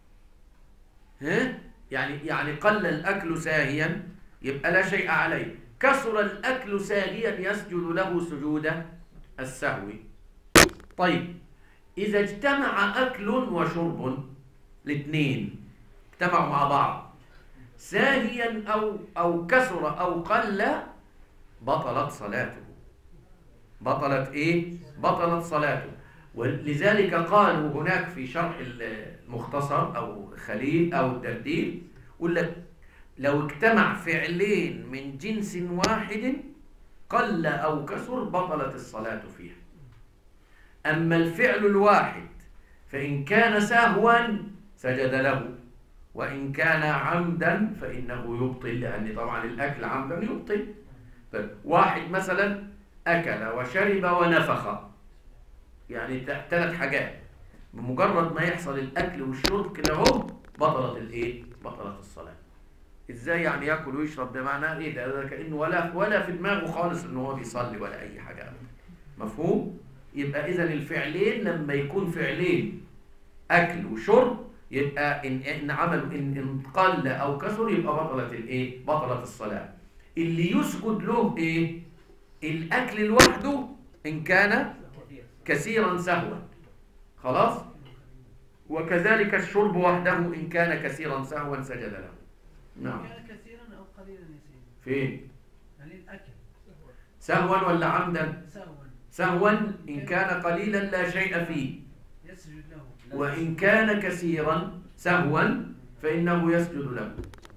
[SPEAKER 2] يعني قل الأكل ساهيا يبقى لا شيء عليه، كسر الأكل ساهيا يسجد له سجود السهو. طيب، إذا اجتمع أكل وشرب، الاثنين اجتمعوا مع بعض ساهيا أو كسر أو قل، بطلت صلاته. بطلت بطلت صلاته. ولذلك قالوا هناك في شرح المختصر أو خليل أو الدرديل، يقول لك لو اجتمع فعلين من جنس واحد قل أو كثر بطلت الصلاة فيها. أما الفعل الواحد فإن كان سهوا سجد له، وإن كان عمدا فإنه يبطل، لأن طبعا الأكل عمدا يبطل. طيب واحد مثلا أكل وشرب ونفخ، يعني 3 حاجات، بمجرد ما يحصل الأكل والشرب كده هو بطلت الإيه؟ بطلت الصلاة. إزاي يعني يأكل ويشرب؟ ده معناه إيه؟ ده كأنه ولا في دماغه خالص إنه هو بيصلي ولا أي حاجة أبدا. مفهوم؟ يبقى إذا الفعلين لما يكون فعلين أكل وشرب يبقى إن عملوا إن قل أو كثر يبقى بطلت الإيه؟ بطلت الصلاة. اللي يسجد له إيه؟ الأكل لوحده إن كان كثيرا سهوا، خلاص؟ وكذلك الشرب وحده إن كان كثيرا سهوا سجد له. نعم.
[SPEAKER 7] كان كثيرا أو قليلا يا سيدي؟
[SPEAKER 2] فين؟
[SPEAKER 7] يعني الأكل
[SPEAKER 2] سهوا ولا عمدا؟
[SPEAKER 7] سهوا.
[SPEAKER 2] سهوا إن كان قليلا لا شيء فيه،
[SPEAKER 7] يسجد له.
[SPEAKER 2] وإن كان كثيرا سهوا فإنه يسجد له.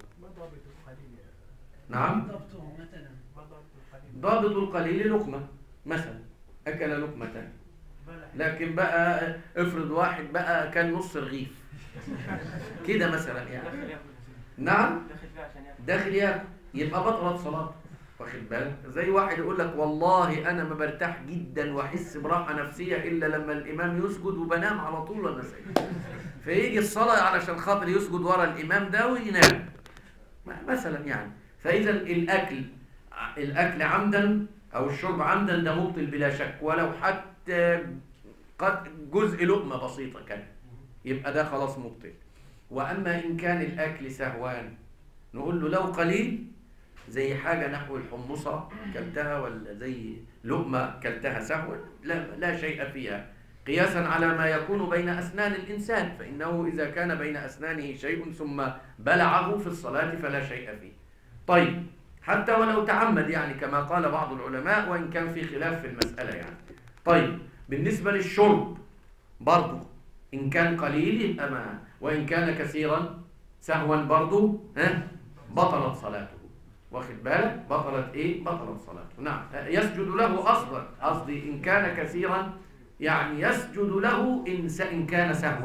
[SPEAKER 2] نعم.
[SPEAKER 7] ضبطه مثلا.
[SPEAKER 2] ضابط القليل لقمة مثلا، أكل لقمة، لكن بقى افرض واحد بقى كان نص رغيف كده مثلا يعني. نعم داخل ياكل، يبقى بطلت صلاته. واخد بالك؟ زي واحد يقول لك والله انا ما برتاح جدا واحس براحه نفسيه الا لما الامام يسجد وبنام على طول وانا ساجد، فيجي الصلاه علشان خاطر يسجد ورا الامام ده وينام مثلا يعني. فاذا الاكل عمدا او الشرب عمدا ده مبطل بلا شك، ولو حتى قد جزء لقمه بسيطه كان يبقى ده خلاص مبطل. واما ان كان الاكل سهوان نقول له لو قليل زي حاجة نحو الحمصة كلتها ولا زي لقمة كلتها سهوا لا شيء فيها، قياسا على ما يكون بين أسنان الإنسان، فإنه إذا كان بين أسنانه شيء ثم بلعه في الصلاة فلا شيء فيه. طيب حتى ولو تعمد يعني كما قال بعض العلماء، وإن كان في خلاف في المسألة يعني. طيب بالنسبة للشرب برضو إن كان قليل يبقى ما، وإن كان كثيرا سهوا برضو بطلت صلاته. واخد بالك؟ بطلت ايه؟ بطلت صلاته. نعم. يسجد له اصلا، قصدي ان كان كثيرا يعني يسجد له ان كان سهوا،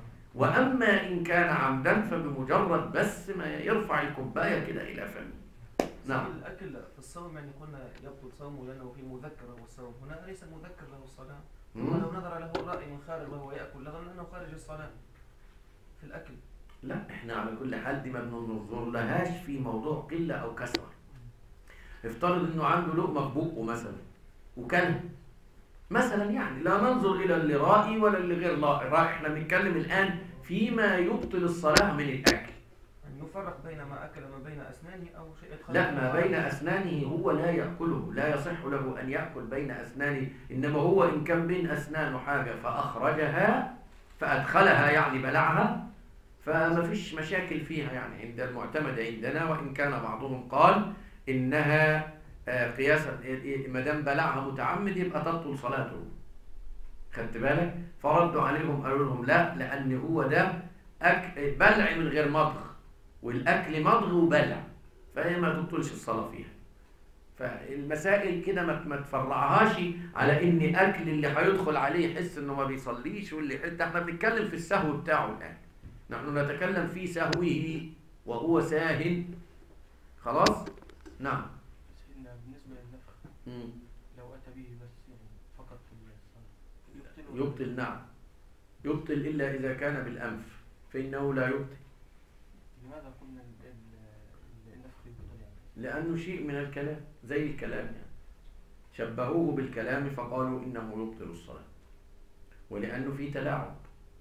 [SPEAKER 2] واما ان كان عمدا فبمجرد بس ما يرفع الكوبايه كده الى فمه. نعم.
[SPEAKER 1] الاكل في الصوم يعني قلنا يبطل صومه لانه في مذكر له الصوم، هنا ليس مذكر له الصلاه، ولو نظر له الراي من خارج وهو ياكل لظن انه خارج الصلاه في الاكل.
[SPEAKER 2] لا احنا على كل حال دي ما بننظر لهاش في موضوع قله او كثره. افترض انه عنده لقمه في بقه مثلا وكلها مثلا، يعني لا ننظر الى اللي رائي ولا اللي غير رائي، احنا بنتكلم الان فيما يبطل الصلاه من الاكل.
[SPEAKER 1] يعني يفرق بين ما اكل ما بين اسنانه او شيء يدخل.
[SPEAKER 2] لا، ما بين اسنانه هو لا ياكله، لا يصح له ان ياكل بين اسنانه، انما هو ان كان بين اسنانه حاجه فاخرجها فادخلها يعني بلعها فما فيش مشاكل فيها يعني عند المعتمد عندنا، وإن كان بعضهم قال إنها قياسا ما دام بلعها متعمد يبقى تبطل صلاته. خدت بالك؟ فردوا عليهم قالوا لهم لا، لأن هو ده بلع من غير مضغ، والأكل مضغ وبلع، فهي ما تبطلش الصلاة فيها. فالمسائل كده ما تفرعهاش على إن أكل اللي هيدخل عليه يحس إنه ما بيصليش، واللي ده احنا بنتكلم في السهو بتاعه الآن. نحن نتكلم في سهوه وهو ساهن. خلاص؟ نعم.
[SPEAKER 4] بالنسبة للنفخ لو أتى به بس يعني فقط في الصلاة
[SPEAKER 2] يبطل. نعم يبطل إلا إذا كان بالأنف فإنه لا يبطل.
[SPEAKER 4] لماذا قلنا النفخ يبطل يعني؟
[SPEAKER 2] لأنه شيء من الكلام زي الكلام يعني، شبهوه بالكلام فقالوا إنه يبطل الصلاة، ولأنه في تلاعب،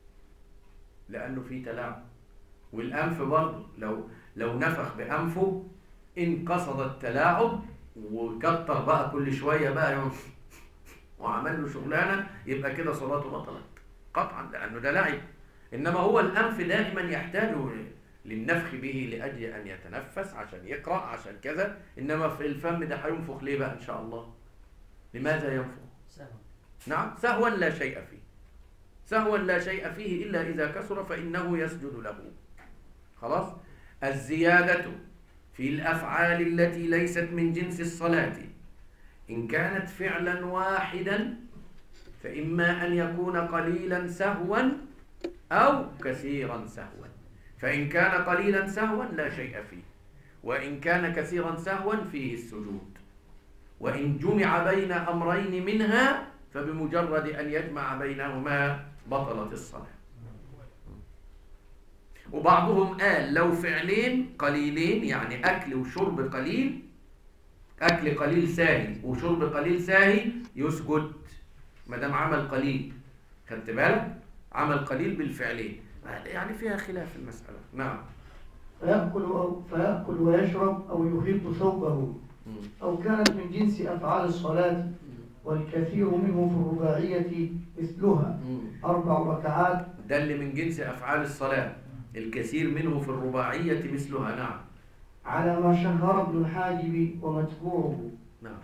[SPEAKER 2] والأنف برضه لو نفخ بأنفه إن قصد التلاعب وكتر بقى كل شوية بقى وعمل له شغلانة يبقى كده صلاته بطلت قطعا، لأنه ده لعب. إنما هو الأنف دائما يحتاج للنفخ به لأجل أن يتنفس، عشان يقرأ، عشان كذا. إنما في الفم ده هينفخ ليه بقى إن شاء الله؟ لماذا ينفخ؟
[SPEAKER 7] سهوا.
[SPEAKER 2] نعم سهوا لا شيء فيه، سهوا لا شيء فيه إلا إذا كسر فإنه يسجد له. خلاص؟ الزيادة في الأفعال التي ليست من جنس الصلاة إن كانت فعلا واحدا فإما أن يكون قليلا سهوا أو كثيرا سهوا. فإن كان قليلا سهوا لا شيء فيه، وإن كان كثيرا سهوا فيه السجود. وإن جمع بين أمرين منها فبمجرد أن يجمع بينهما بطلت الصلاة. وبعضهم قال لو فعلين قليلين يعني أكل وشرب قليل، أكل قليل ساهي وشرب قليل ساهي، يسجد ما دام عمل قليل. خدت بالك؟ عمل قليل بالفعلين، يعني فيها خلاف المسألة. نعم.
[SPEAKER 3] فيأكل ويشرب أو يخيط ثوبه، أو كانت من جنس أفعال الصلاة والكثير منه في الرباعية مثلها 4 ركعات.
[SPEAKER 2] ده اللي من جنس أفعال الصلاة، الكثير منه في الرباعية مثلها. نعم.
[SPEAKER 3] على ما شهر ابن الحاجب ومتبوعه.
[SPEAKER 2] نعم.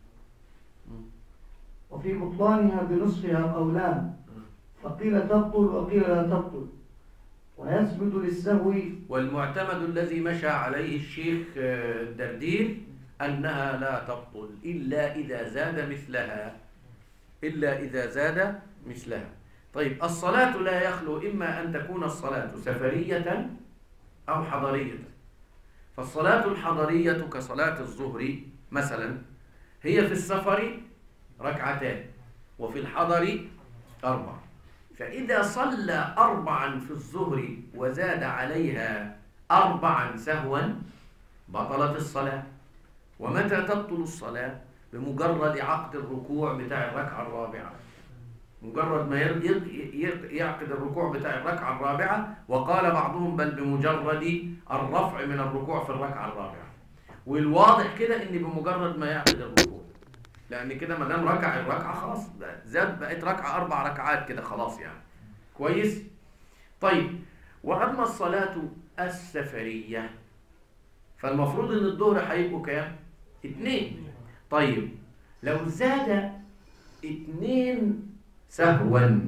[SPEAKER 3] وفي بطلانها بنصفها قولان، فقيل تبطل وقيل لا تبطل، ويسجد للسهو.
[SPEAKER 2] والمعتمد الذي مشى عليه الشيخ الدردير أنها لا تبطل إلا إذا زاد مثلها، إلا إذا زاد مثلها. طيب الصلاة لا يخلو إما أن تكون الصلاة سفرية أو حضرية. فالصلاة الحضرية كصلاة الظهر مثلا هي في السفر 2 ركعتان وفي الحضر 4. فإذا صلى 4 في الظهر وزاد عليها 4 سهوا بطلت الصلاة. ومتى تبطل الصلاة؟ بمجرد عقد الركوع بتاع الركعة الرابعة. مجرد ما يعقد الركوع بتاع الركعة الرابعة، وقال بعضهم بل بمجرد الرفع من الركوع في الركعة الرابعة. والواضح كده ان بمجرد ما يعقد الركوع، لان كده ما دام ركع الركعة خلاص زاد بقت ركعة 4 ركعات كده خلاص يعني. كويس؟ طيب واما الصلاة السفرية فالمفروض ان الظهر هيبقوا كام؟ 2. طيب لو زاد 2 سهوا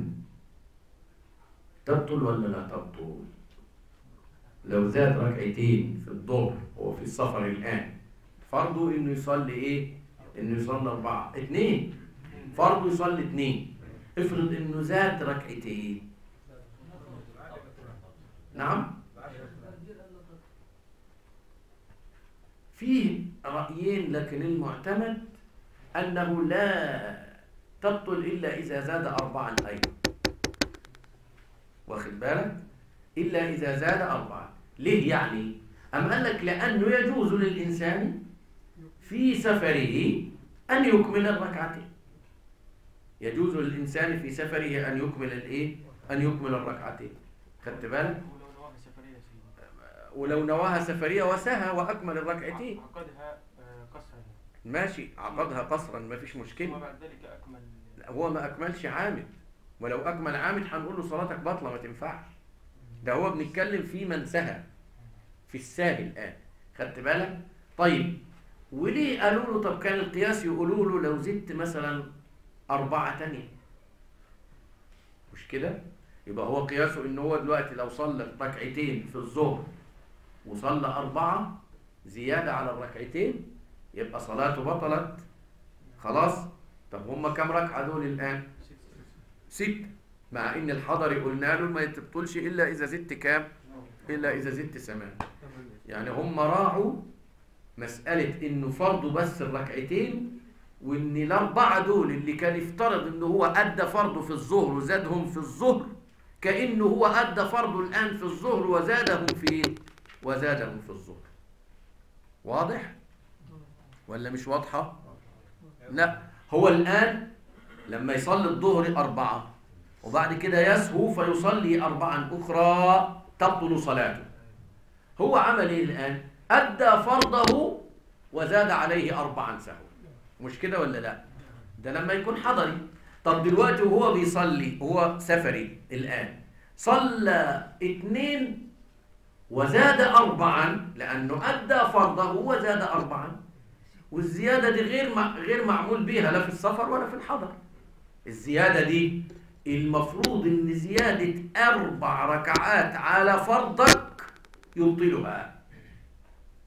[SPEAKER 2] تبطل ولا لا تبطل؟ لو زاد 2 ركعتين في الظهر هو في السفر الآن، فرضه انه يصلي ايه؟ انه يصلي 4 2 فرضه يصلي 2. افرض انه زاد 2 ركعتين. نعم. فيه رأيين، لكن المعتمد أنه لا تبطل إلا إذا زاد 4 أيضا. واخد بالك؟ إلا إذا زاد 4. ليه يعني؟ أم قال لك لأنه يجوز للإنسان في سفره أن يكمل 2 ركعتين. يجوز للإنسان في سفره أن يكمل الإيه؟ أن يكمل 2 ركعتين. خدت بالك؟ ولو نواها سفرية وساها وأكمل 2 ركعتين.
[SPEAKER 4] عقدها قصرا.
[SPEAKER 2] ماشي، عقدها قصرا ما فيش مشكلة.
[SPEAKER 4] وبعد ذلك أكمل.
[SPEAKER 2] هو ما أكملش عامد، ولو أكمل عامد هنقول له صلاتك باطلة ما تنفعش. ده هو بنتكلم في من سهى، في الساهي الآن. خدت بالك؟ طيب وليه قالوا له طب كان القياس يقولوا له لو زدت مثلا 4 تانية، مش كده؟ يبقى هو قياسه إن هو دلوقتي لو صلى 2 ركعتين في الظهر وصلى 4 زيادة على 2 ركعتين يبقى صلاته بطلت خلاص. طب هم كم ركعة دول الآن؟ 6. مع إن الحضري قلنا له ما تبطلش إلا إذا زدت كام؟ إلا إذا زدت 8. يعني هم راعوا مسألة إنه فرضه بس 2 ركعتين، وإن ال4 دول اللي كان يفترض إنه هو أدى فرضه في الظهر وزادهم في الظهر كأنه هو أدى فرضه الآن في الظهر وزادهم في الظهر. واضح؟ ولا مش واضحة؟ لا، هو الآن لما يصلي الظهر 4 وبعد كده يسهو فيصلي 4 أخرى تبطل صلاته. هو عمل إيه الآن؟ أدى فرضه وزاد عليه 4 سهو. مش كده ولا لا؟ ده لما يكون حضري. طب دلوقتي وهو بيصلي هو سفري الآن صلى 2 وزاد 4 لأنه أدى فرضه وزاد 4، والزيادة دي غير معمول بيها لا في السفر ولا في الحضر. الزيادة دي المفروض إن زيادة 4 ركعات على فرضك يبطلها.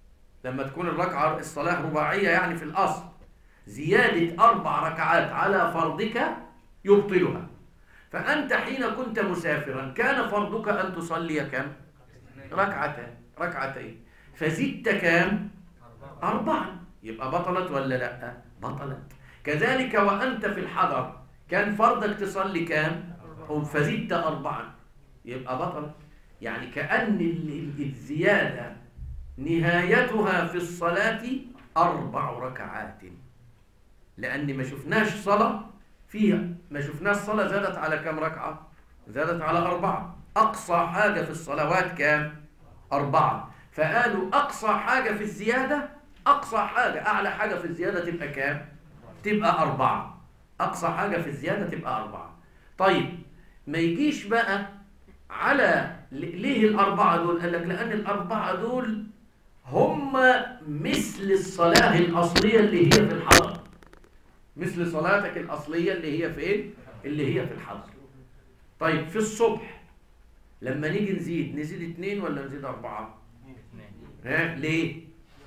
[SPEAKER 2] لما تكون الركعة الصلاة رباعية يعني في الأصل، زيادة 4 ركعات على فرضك يبطلها. فأنت حين كنت مسافرا كان فرضك أن تصلي كم؟ ركعتين، فزدت كم؟ 4، يبقى بطلت ولا لا؟ بطلت. كذلك وأنت في الحضر كان فرضك تصلي كم؟ فزدت 4، يبقى بطلت. يعني كأن الزيادة نهايتها في الصلاة 4 ركعات، لأن ما شفناش صلاة فيها، ما شفناش صلاة زادت على كم ركعة؟ زادت على 4. أقصى حاجة في الصلوات كام؟ 4. فقالوا أقصى حاجة في الزيادة، أقصى حاجة أعلى حاجة في الزيادة تبقى كام؟ تبقى 4. أقصى حاجة في الزيادة تبقى 4. طيب ما يجيش بقى على ليه ال4 دول؟ قال لك لأن ال4 دول هم مثل الصلاة الأصلية اللي هي في الحضر، مثل صلاتك الأصلية اللي هي فين؟ اللي هي في الحضر. طيب في الصبح لما نيجي نزيد 2 ولا نزيد 4؟ ها ليه؟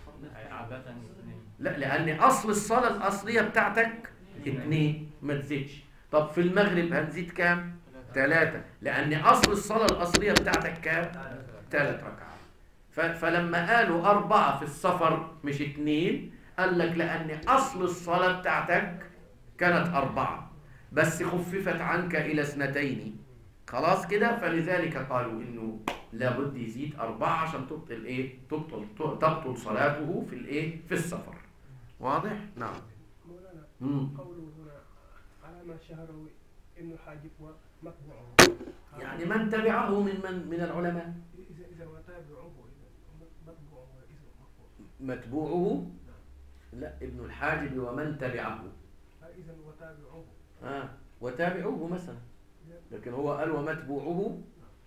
[SPEAKER 2] لا، لأن أصل الصلاة الأصلية بتاعتك 2، ما تزيدش. طب في المغرب هنزيد كام؟ 3، لأن أصل الصلاة الأصلية بتاعتك كام؟ 3 ركعات. فلما قالوا 4 في السفر مش 2، قال لك لأن أصل الصلاة بتاعتك كانت 4، بس خففت عنك إلى 2 خلاص كده. فلذلك قالوا إنه لابد يزيد 4 عشان تبطل إيه؟ تبطل صلاته في الإيه؟ في السفر. واضح؟ نعم.
[SPEAKER 8] مولانا قوله هنا على ما شهره ابن الحاجب ومتبوعه،
[SPEAKER 2] يعني من تبعه من العلماء.
[SPEAKER 8] إذا وتابعه متبوعه
[SPEAKER 2] متبوعه لا، ابن الحاجب ومن تبعه.
[SPEAKER 8] إذا وتابعه
[SPEAKER 2] وتابعوه مثلا، لكن هو قال ومتبوعه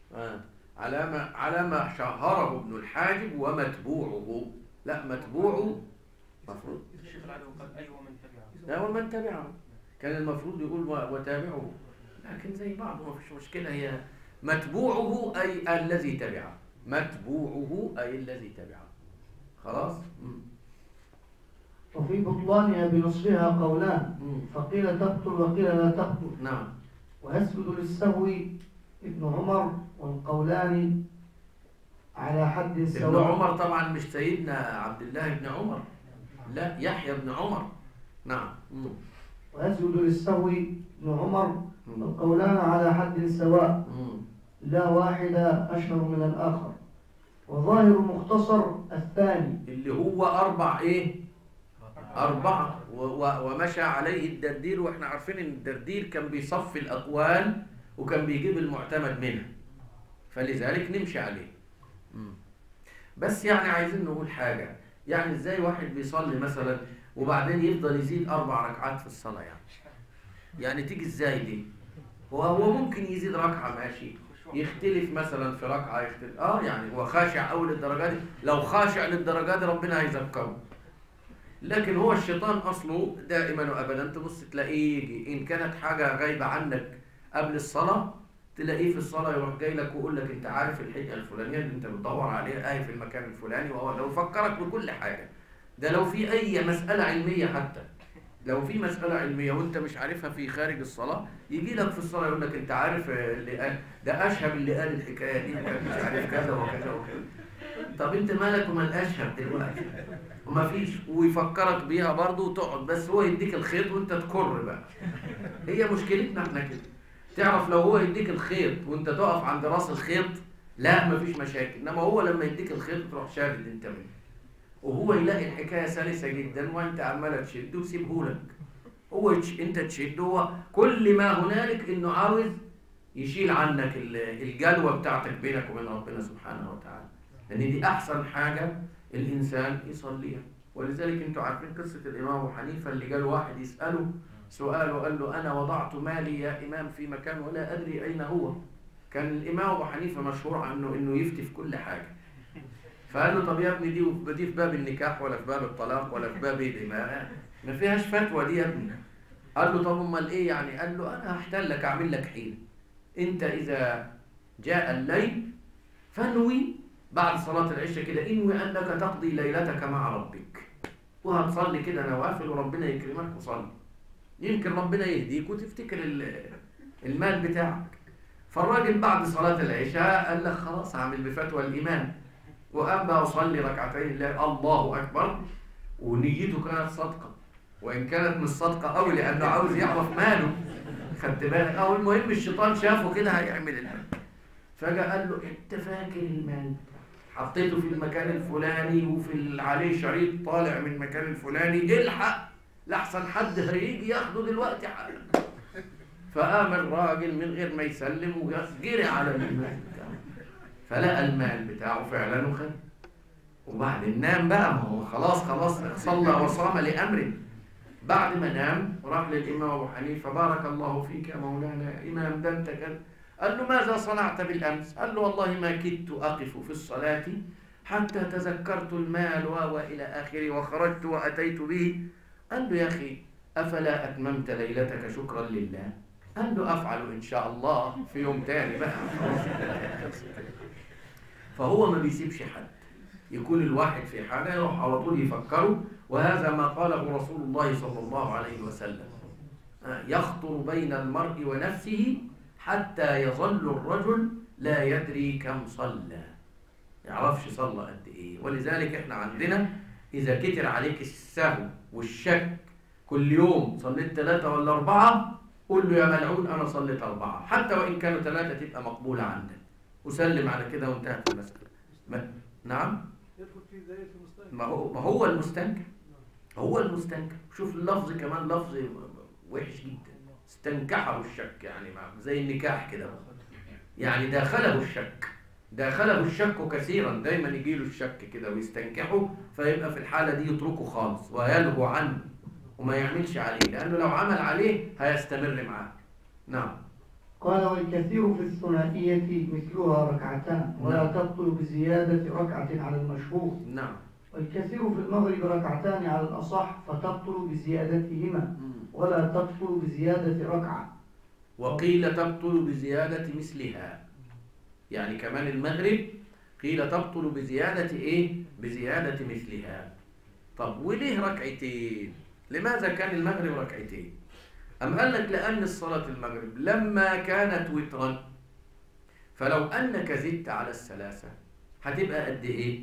[SPEAKER 2] على ما شهره ابن الحاجب ومتبوعه. لا، متبوعه مفروض
[SPEAKER 4] الشيخ العلوي قال أي ومن تبعه.
[SPEAKER 2] لا، ومن تبعه كان المفروض يقول وتابعه، لكن زي بعض ما فيش مشكلة. هي متبوعه أي الذي تبعه، متبوعه أي الذي تبعه. خلاص.
[SPEAKER 3] وفي بطلانها بنصفها قولان، فقيل تبطل وقيل لا تبطل.
[SPEAKER 2] نعم.
[SPEAKER 3] ويسجد للسهو ابن عمر، والقولان على حد سواء.
[SPEAKER 2] ابن عمر طبعا مش سيدنا عبد الله بن عمر، لا، يحيى بن عمر. نعم.
[SPEAKER 3] ويسجد للسهو ابن عمر، والقولان على حد سواء، لا واحد أشهر من الآخر. وظاهر مختصر الثاني
[SPEAKER 2] اللي هو 4 إيه؟ 4 ومشى عليه الدردير، وإحنا عارفين إن الدردير كان بيصفي الأقوال وكان بيجيب المعتمد منها، فلذلك نمشي عليه. بس يعني عايزين نقول حاجة، يعني إزاي واحد بيصلي مثلا وبعدين يفضل يزيد 4 ركعات في الصلاة؟ يعني تيجي إزاي دي؟ هو ممكن يزيد ركعة ماشي، يختلف مثلا في ركعة يختلف. يعني هو خاشع أول للدرجة دي، لو خاشع للدرجة دي ربنا هيذكره. لكن هو الشيطان أصله دائما وأبدا تبص تلاقيه يجي، إن كانت حاجة غايبة عنك قبل الصلاة تلاقيه في الصلاة يروح جاي لك ويقول لك أنت عارف الحقيقة الفلانية اللي أنت بتدور عليها في المكان الفلاني، وهو لو فكرك بكل حاجة. ده لو في أي مسألة علمية، حتى لو في مسألة علمية وأنت مش عارفها في خارج الصلاة، يجي لك في الصلاة يقول لك أنت عارف اللي قال ده أشهب اللي قال الحكاية دي، مش عارف كذا وكذا وكذا. طب أنت مالك ومال أشهب دلوقتي؟ وما فيش، ويفكرك بيها برضه وتقعد، بس هو يديك الخيط وأنت تكر بقى. هي مشكلتنا احنا كده. تعرف لو هو يديك الخيط وأنت تقف عند راس الخيط لا مفيش مشاكل، إنما هو لما يديك الخيط تروح شادد أنت منه، وهو يلاقي الحكاية سلسة جدا وانت عمالة تشد وسيبهولك. هو انت تشد، هو كل ما هنالك انه عاوز يشيل عنك الجلوة بتاعتك بينك وبين ربنا سبحانه وتعالى، لان دي احسن حاجة الانسان يصليها. ولذلك انتوا عارفين قصة الامام ابو حنيفة اللي جاله واحد يسأله سؤال وقال له انا وضعت مالي يا امام في مكان ولا ادري اين هو. كان الامام ابو حنيفة مشهور عنه انه يفتي في كل حاجة. فقال له طب يا ابني دي في باب النكاح ولا في باب الطلاق ولا في باب ايه؟ ما فيهاش فتوى دي يا ابني. قال له طب امال ايه يعني؟ قال له انا هحتلك اعمل لك حيله. انت اذا جاء الليل فانوي بعد صلاة العشاء كده انوي أنك تقضي ليلتك مع ربك، وهتصلي كده نوافل وربنا يكرمك وصلي، يمكن ربنا يهديك وتفتكر المال بتاعك. فالراجل بعد صلاة العشاء قال لك خلاص هعمل بفتوى الإمام، وقام بقى أصلي ركعتين الله أكبر، ونيته كانت صدقة، وإن كانت مش صدقة قوي لأنه عاوز يعرف ماله، خدت بالك؟ أو المهم الشيطان شافه كده هيعمل المال، فجأة قال له أنت فاكر المال حطيته في المكان الفلاني وفي عليه شريط طالع من المكان الفلاني، الحق لحسن حد هيجي ياخده دلوقتي حالا. فقام الراجل من غير ما يسلم وجري على المال بتاعه، فلقى المال بتاعه فعلا وخد. وبعدين نام بقى، ما هو خلاص صلى وصام لأمره. بعد ما نام راح للإمام أبو حنيفة، بارك الله فيك يا مولانا يا إمام، ده أنت كذا. قال له ماذا صنعت بالأمس؟ قال له والله ما كدت أقف في الصلاة حتى تذكرت المال وإلى آخره وخرجت وأتيت به. قال له يا أخي أفلا أتممت ليلتك شكرا لله؟ قال له أفعل إن شاء الله في يوم تاني بقى. فهو ما بيسيبش حد، يكون الواحد في حاجة يروح على طول يفكره، وهذا ما قاله رسول الله صلى الله عليه وسلم: يخطر بين المرء ونفسه حتى يظل الرجل لا يدري كم صلى، يعرفش صلى قد إيه. ولذلك إحنا عندنا إذا كتر عليك السهو والشك كل يوم صليت 3 ولا 4، قول له يا ملعون أنا صليت 4، حتى وإن كانوا 3 تبقى مقبولة عندك، وسلم على كده وانتهت المسألة. نعم،
[SPEAKER 8] يدخل في ذلك المستنكر.
[SPEAKER 2] ما هو المستنكر، هو المستنكر. شوف اللفظ كمان لفظ وحش جدا، استنكحه الشك، يعني زي النكاح كده، يعني داخله الشك كثيرا، دايما يجي له الشك كده ويستنكحه، فيبقى في الحالة دي يتركه خالص ويلهو عنه وما يعملش عليه، لأنه لو عمل عليه هيستمر معاه. نعم.
[SPEAKER 3] قال والكثير في الثنائية مثلها ركعتان ولا تبطل بزيادة ركعة على المشهور.
[SPEAKER 2] نعم.
[SPEAKER 3] والكثير في المغرب ركعتان على الأصح فتبطل بزيادتهما ولا تبطل بزيادة ركعة.
[SPEAKER 2] وقيل تبطل بزيادة مثلها، يعني كمان المغرب قيل تبطل بزيادة إيه؟ بزيادة مثلها. طب وليه ركعتين؟ لماذا كان المغرب ركعتين؟ أم قال لك لأن الصلاة المغرب لما كانت وترا، فلو أنك زدت على الثلاثة هتبقى قد إيه؟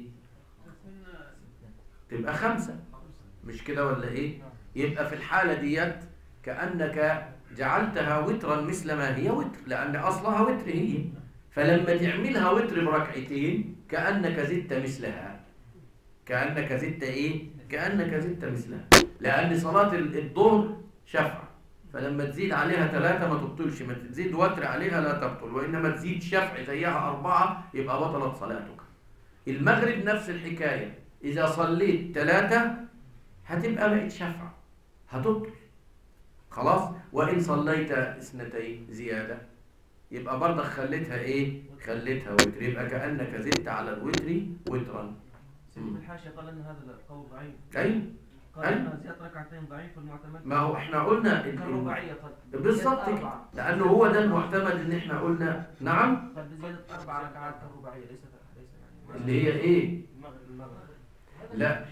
[SPEAKER 2] تبقى 5، مش كده ولا إيه؟ يبقى في الحالة ديت كأنك جعلتها وترا مثل ما هي وتر، لأن أصلها وتر هي، فلما تعملها وتر بركعتين كأنك زدت مثلها. كأنك زدت إيه؟ كأنك زدت مثلها، لأن صلاة الظهر شفع، فلما تزيد عليها 3 ما تبطلش، ما تزيد وتر عليها لا تبطل، وإنما تزيد شفع زيها 4 يبقى بطلت صلاتك. المغرب نفس الحكاية، إذا صليت 3 هتبقى بقت شفع، هتبطل خلاص. وإن صليت 2 زيادة يبقى برضك خليتها إيه؟ خليتها وتر، يبقى كأنك زدت على الوتر وترا.
[SPEAKER 1] سيد الحاشية قال أن هذا القول ضعيف.
[SPEAKER 2] أيوه.
[SPEAKER 1] قال أن زيادة ركعتين ضعيف والمعتمد.
[SPEAKER 2] ما هو إحنا قلنا
[SPEAKER 1] كالرباعية قد
[SPEAKER 2] بالظبط كده، لأنه هو ده المعتمد إن إحنا قلنا. نعم.
[SPEAKER 1] قد بزيادة 4 ركعات كالرباعية، ليس يعني
[SPEAKER 2] اللي هي إيه؟
[SPEAKER 1] المغرب.
[SPEAKER 2] لا.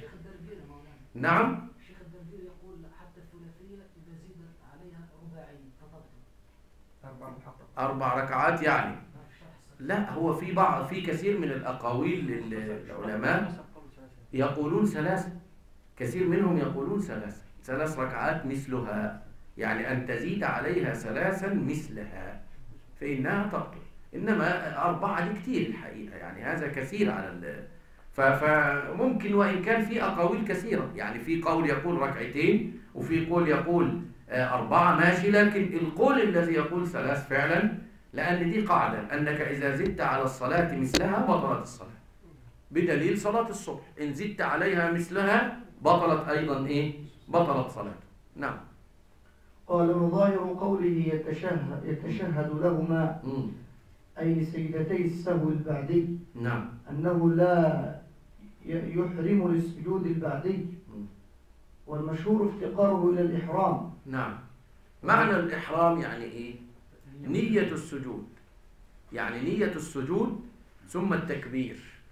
[SPEAKER 2] نعم.
[SPEAKER 7] الشيخ الدردير يقول حتى الثلاثية إذا زيدت عليها رباعي تفضل
[SPEAKER 1] 4 محقق.
[SPEAKER 2] 4 ركعات يعني. لا، هو في كثير من الأقاويل للعلماء يقولون 3، كثير منهم يقولون 3 ركعات مثلها، يعني أن تزيد عليها 3 مثلها فإنها تبطل. إنما 4 دي كتير الحقيقة، يعني هذا كثير على فممكن، وإن كان في أقاويل كثيرة، يعني في قول يقول 2 وفي قول يقول 4 ماشي، لكن القول الذي يقول 3 فعلا، لأن دي قاعدة أنك إذا زدت على الصلاة مثلها بطلت الصلاة، بدليل صلاة الصبح إن زدت عليها مثلها بطلت أيضا إيه؟ بطلت صلاة. نعم.
[SPEAKER 3] قال وظاهر قوله يتشهد لهما أي لسجدتي السهو البعدي.
[SPEAKER 2] نعم.
[SPEAKER 3] أنه لا يحرم للسجود البعدي، والمشهور افتقاره إلى الإحرام.
[SPEAKER 2] نعم. معنى الإحرام يعني إيه؟ نية السجود، يعني نية السجود ثم التكبير،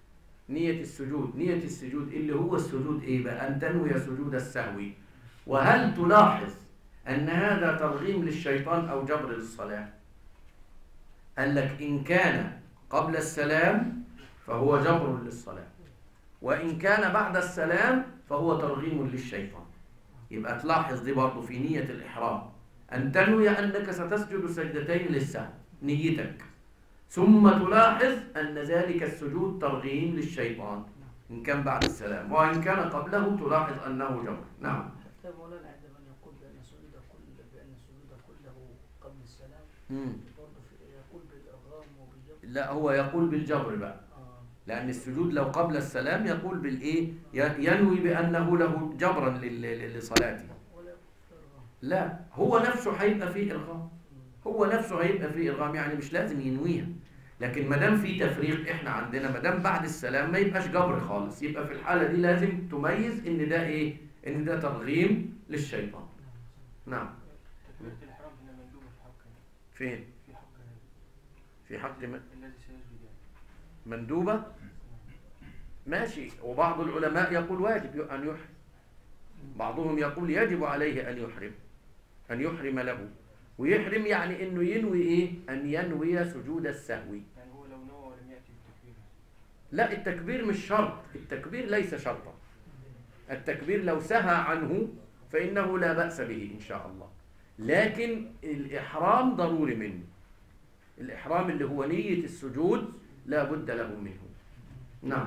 [SPEAKER 2] نية السجود. نية السجود اللي هو السجود إيه بقى؟ أن تنوي سجود السهو. وهل تلاحظ أن هذا ترغيم للشيطان أو جبر للصلاة؟ قال لك إن كان قبل السلام فهو جبر للصلاة، وإن كان بعد السلام فهو ترغيم للشيطان. يبقى تلاحظ دي برضه في نية الإحرام، أن تنوي أنك ستسجد سجدتين للسهو، نيتك، ثم تلاحظ أن ذلك السجود ترغيم للشيطان إن كان بعد السلام، وإن كان قبله تلاحظ أنه جبر. نعم.
[SPEAKER 7] حتى مولانا عندما يقول بأن السجود كله قبل السلام برضه يقول بالإرغام وبالجبر.
[SPEAKER 2] لا، هو يقول بالجبر بقى، لأن السجود لو قبل السلام يقول بالإيه؟ ينوي بأنه له جبرا لصلاته. لا، هو نفسه هيبقى فيه إرغام، هو نفسه هيبقى فيه إرغام، يعني مش لازم ينويها. لكن ما دام في تفريق احنا عندنا، ما دام بعد السلام ما يبقاش جبر خالص، يبقى في الحالة دي لازم تميز إن ده إيه؟ إن ده ترغيم للشيطان. نعم.
[SPEAKER 4] تكبيرة الإحرام هنا مندوبة في حق
[SPEAKER 2] فين؟
[SPEAKER 4] في حق
[SPEAKER 2] في حق
[SPEAKER 4] الذي سيسجد يعني.
[SPEAKER 2] مندوبة؟ ماشي. وبعض العلماء يقول واجب أن يحرم، بعضهم يقول يجب عليه أن يحرم له. ويحرم يعني إنه ينوي إيه؟ أن ينوي سجود السهو.
[SPEAKER 4] يعني هو لو نوى ولم يأتي بالتكبير.
[SPEAKER 2] لا، التكبير مش شرط، التكبير ليس شرطا. التكبير لو سهى عنه فإنه لا بأس به إن شاء الله، لكن الإحرام ضروري منه. الإحرام اللي هو نية السجود لا بد له منه. نعم.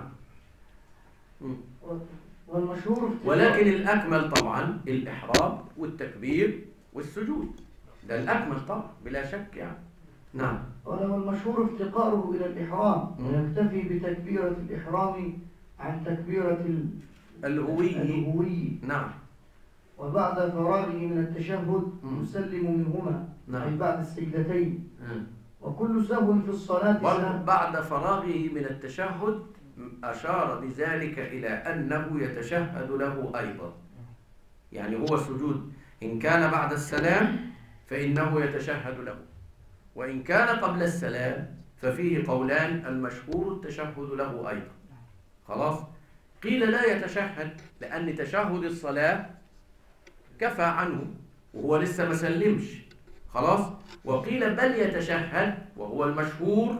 [SPEAKER 3] والمشهور
[SPEAKER 2] ولكن الأكمل طبعا الإحرام والتكبير والسجود، ده الأكمل طبعا بلا شك يعني. نعم.
[SPEAKER 3] ولو المشهور افتقاره إلى الإحرام ويكتفي بتكبيرة الإحرام عن تكبيرة الهوي.
[SPEAKER 2] نعم.
[SPEAKER 3] وبعد فراغه من التشهد يسلم منهما،
[SPEAKER 2] نعم.
[SPEAKER 3] أي بعد السجدتين. وكل سهو في الصلاة
[SPEAKER 2] بعد فراغه من التشهد أشار بذلك إلى أنه يتشهد له أيضا. يعني هو السجود إن كان بعد السلام فإنه يتشهد له، وإن كان قبل السلام ففيه قولان، المشهور التشهد له أيضا. خلاص. قيل لا يتشهد لأن تشهد الصلاة كفى عنه وهو لسه ما سلمش. خلاص. وقيل بل يتشهد وهو المشهور،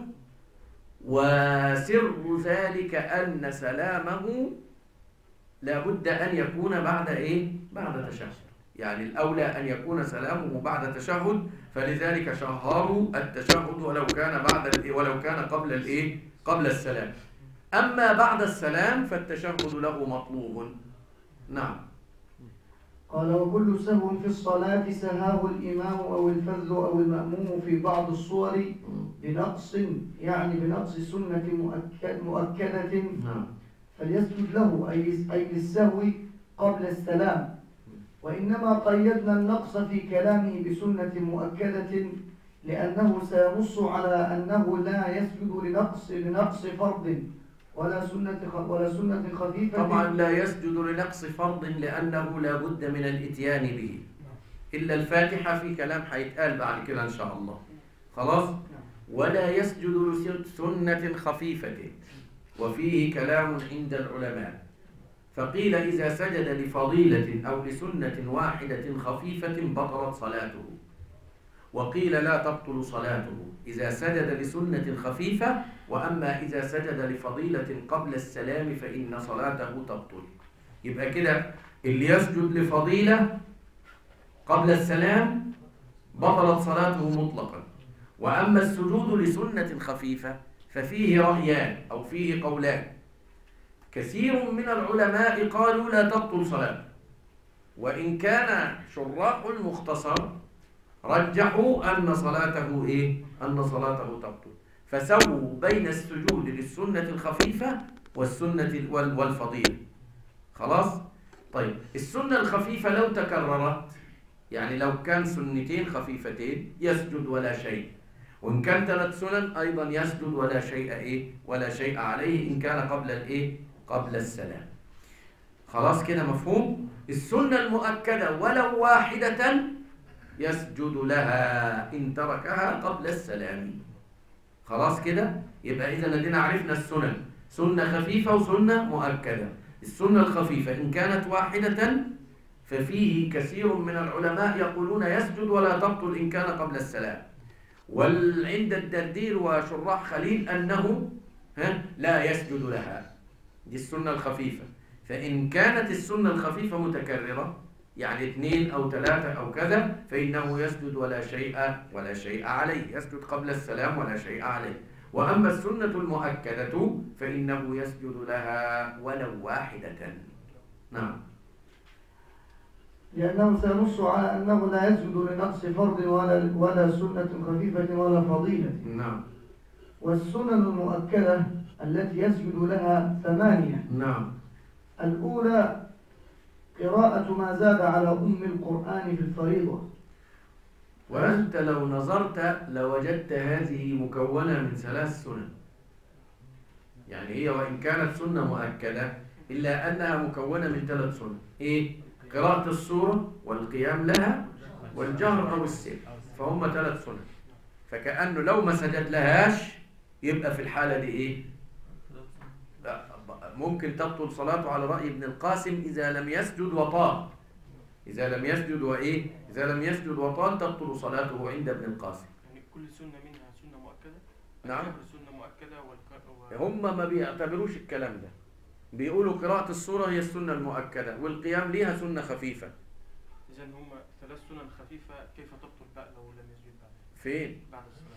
[SPEAKER 2] وسر ذلك أن سلامه لابد أن يكون بعد إيه؟ بعد تشهد. يعني الأولى أن يكون سلامه بعد تشهد، فلذلك شهروا التشهد ولو كان قبل الإيه؟ قبل السلام. أما بعد السلام فالتشهد له مطلوب. نعم.
[SPEAKER 3] قال وكل سهو في الصلاة سهاه الإمام أو الفذ أو المأموم في بعض الصور بنقص، يعني بنقص سنة مؤكدة، فليسجد له أي للسهو قبل السلام. وإنما قيدنا النقص في كلامه بسنة مؤكدة لأنه سينص على أنه لا يسجد لنقص فرض ولا سنة خفيفة.
[SPEAKER 2] طبعا لا يسجد لنقص فرض لأنه لا بد من الإتيان به، إلا الفاتحة في كلام هيتقال بعد كده إن شاء الله. خلاص. ولا يسجد لسنة خفيفة، وفيه كلام عند العلماء، فقيل إذا سجد لفضيلة أو لسنة واحدة خفيفة بطلت صلاته، وقيل لا تبطل صلاته إذا سجد لسنة خفيفة، وأما إذا سجد لفضيلة قبل السلام فإن صلاته تبطل. يبقى كده اللي يسجد لفضيلة قبل السلام بطلت صلاته مطلقا، وأما السجود لسنة خفيفة ففيه رأيان أو فيه قولان. كثير من العلماء قالوا لا تبطل صلاته، وإن كان شراح المختصر رجحوا أن صلاته إيه؟ أن صلاته تبطل، فسووا بين السجود للسنة الخفيفة والسنة والفضيلة. خلاص؟ طيب السنة الخفيفة لو تكررت، يعني لو كان سنتين خفيفتين يسجد ولا شيء، وإن كان 3 سنن أيضا يسجد ولا شيء إيه؟ ولا شيء عليه إن كان قبل الإيه؟ قبل السلام. خلاص كده مفهوم؟ السنة المؤكدة ولو واحدة يسجد لها إن تركها قبل السلام. خلاص كده؟ يبقى إذا لدينا عرفنا السنن، سنة خفيفة وسنة مؤكدة. السنة الخفيفة إن كانت واحدة ففيه كثير من العلماء يقولون يسجد ولا تبطل إن كان قبل السلام، وعند الدردير وشراح خليل أنه لا يسجد لها. دي السنة الخفيفة. فإن كانت السنة الخفيفة متكررة يعني 2 أو 3 أو كذا فإنه يسجد ولا شيء عليه، يسجد قبل السلام ولا شيء عليه. وأما السنة المؤكدة فإنه يسجد لها ولو واحدة. نعم.
[SPEAKER 3] لأنه سينص على أنه لا يسجد لنقص فرض ولا سنة خفيفة ولا فضيلة.
[SPEAKER 2] نعم.
[SPEAKER 3] والسنن المؤكدة التي يسجد لها 8.
[SPEAKER 2] نعم.
[SPEAKER 3] الأولى قراءة ما زاد على القرآن في الفريضة.
[SPEAKER 2] وأنت لو نظرت لوجدت هذه مكونة من 3 سنن. يعني هي وإن كانت سنة مؤكدة إلا أنها مكونة من 3 سنن. إيه؟ قراءة السورة والقيام لها والجهر أو السر، فهم 3 سنن. فكأنه لو ما سجد لهاش يبقى في الحالة دي إيه؟ ممكن تبطل صلاته على رأي ابن القاسم إذا لم يسجد وطال. إذا لم يسجد وإيه؟ إذا لم يسجد وطال تبطل صلاته عند ابن القاسم.
[SPEAKER 4] يعني كل سنة منها سنة مؤكدة؟
[SPEAKER 2] نعم.
[SPEAKER 4] سنة مؤكدة
[SPEAKER 2] هم ما بيعتبروش الكلام ده، بيقولوا قراءة السورة هي السنة المؤكدة والقيام ليها سنة خفيفة.
[SPEAKER 4] إذن هم 3 سنن خفيفة كيف تبطل بقى لو لم يسجد بعد؟
[SPEAKER 2] فين؟
[SPEAKER 4] بعد الصلاة.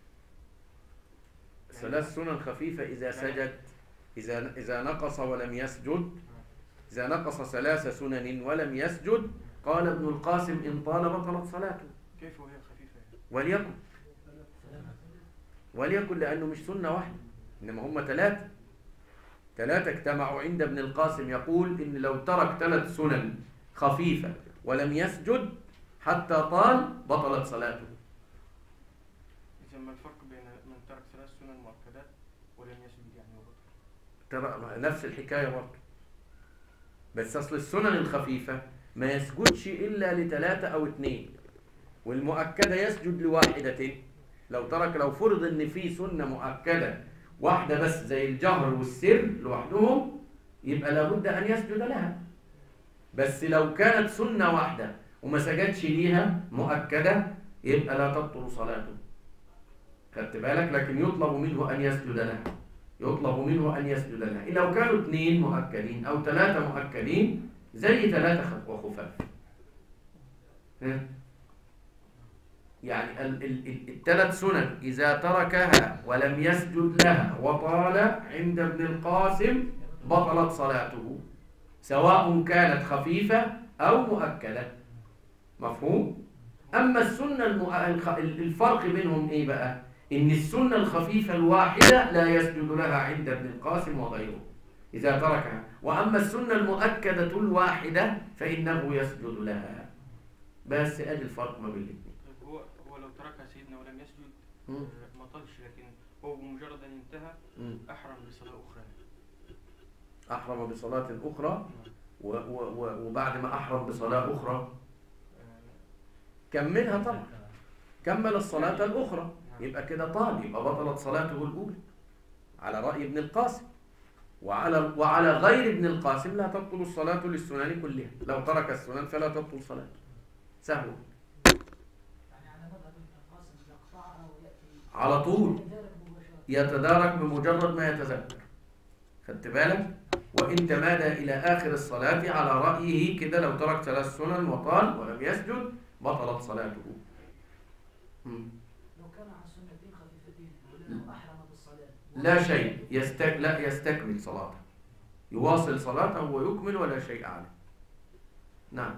[SPEAKER 2] 3 سنن خفيفة إذا سجد، إذا نقص ولم يسجد، إذا نقص 3 سنن ولم يسجد قال ابن القاسم إن طال بطلت صلاته.
[SPEAKER 4] كيف وهي خفيفة؟
[SPEAKER 2] وليكن لأنه مش سنة واحدة إنما هم 3 اجتمعوا عند ابن القاسم يقول إن لو ترك 3 سنن خفيفة ولم يسجد حتى طال بطلت صلاته.
[SPEAKER 4] إذا ما الفرق بين من ترك 3 سنن مؤكدات ولم يسجد يعني وبطل؟
[SPEAKER 2] ترى نفس الحكاية برضه، بس أصل السنن الخفيفة ما يسجدش إلا ل3 أو 2، والمؤكدة يسجد لواحدة. لو فرض إن في سنة مؤكدة واحدة بس زي الجهر والسر لوحدهم يبقى لابد أن يسجد لها. بس لو كانت سنة واحدة وما سجدش ليها مؤكدة يبقى لا تبطل صلاته. خدت بالك؟ لكن يطلب منه أن يسجد لها. لو كانوا 2 مؤكدين أو 3 مؤكدين زي 3 وخفاف. يعني ال3 سنن إذا تركها ولم يسجد لها وطال عند ابن القاسم بطلت صلاته سواء كانت خفيفة أو مؤكدة. مفهوم؟ أما السنة الفرق بينهم إيه بقى؟ إن السنة الخفيفة الواحدة لا يسجد لها عند ابن القاسم وغيره إذا تركها، وأما السنة المؤكدة الواحدة فإنه يسجد لها. بس أدي الفرق ما بين الاثنين.
[SPEAKER 4] هو لو تركها سيدنا ولم يسجد ما طلش، لكن هو بمجرد أن انتهى أحرم بصلاة أخرى.
[SPEAKER 2] أحرم بصلاة أخرى وبعد ما أحرم بصلاة أخرى كملها طبعا، كمل الصلاة الأخرى يبقى كده طال، يبقى بطلت صلاته الأولى على رأي ابن القاسم. وعلى غير ابن القاسم لا تبطل الصلاة للسنن كلها، لو ترك السنن فلا تبطل صلاته سهو.
[SPEAKER 7] يعني على مذهب ابن القاسم يقطعها ويأتي
[SPEAKER 2] على طول يتدارك بمجرد ما يتذكر. خدت بالك؟ وإن تمادى إلى آخر الصلاة على رأيه كده لو ترك 3 سنن وطال ولم يسجد بطلت صلاته.
[SPEAKER 7] لو كان عن سنتين خفيفتين ولأنه أحرم بالصلاة
[SPEAKER 2] لا شيء لا يستكمل صلاته، يواصل صلاته ويكمل ولا شيء عليه. نعم.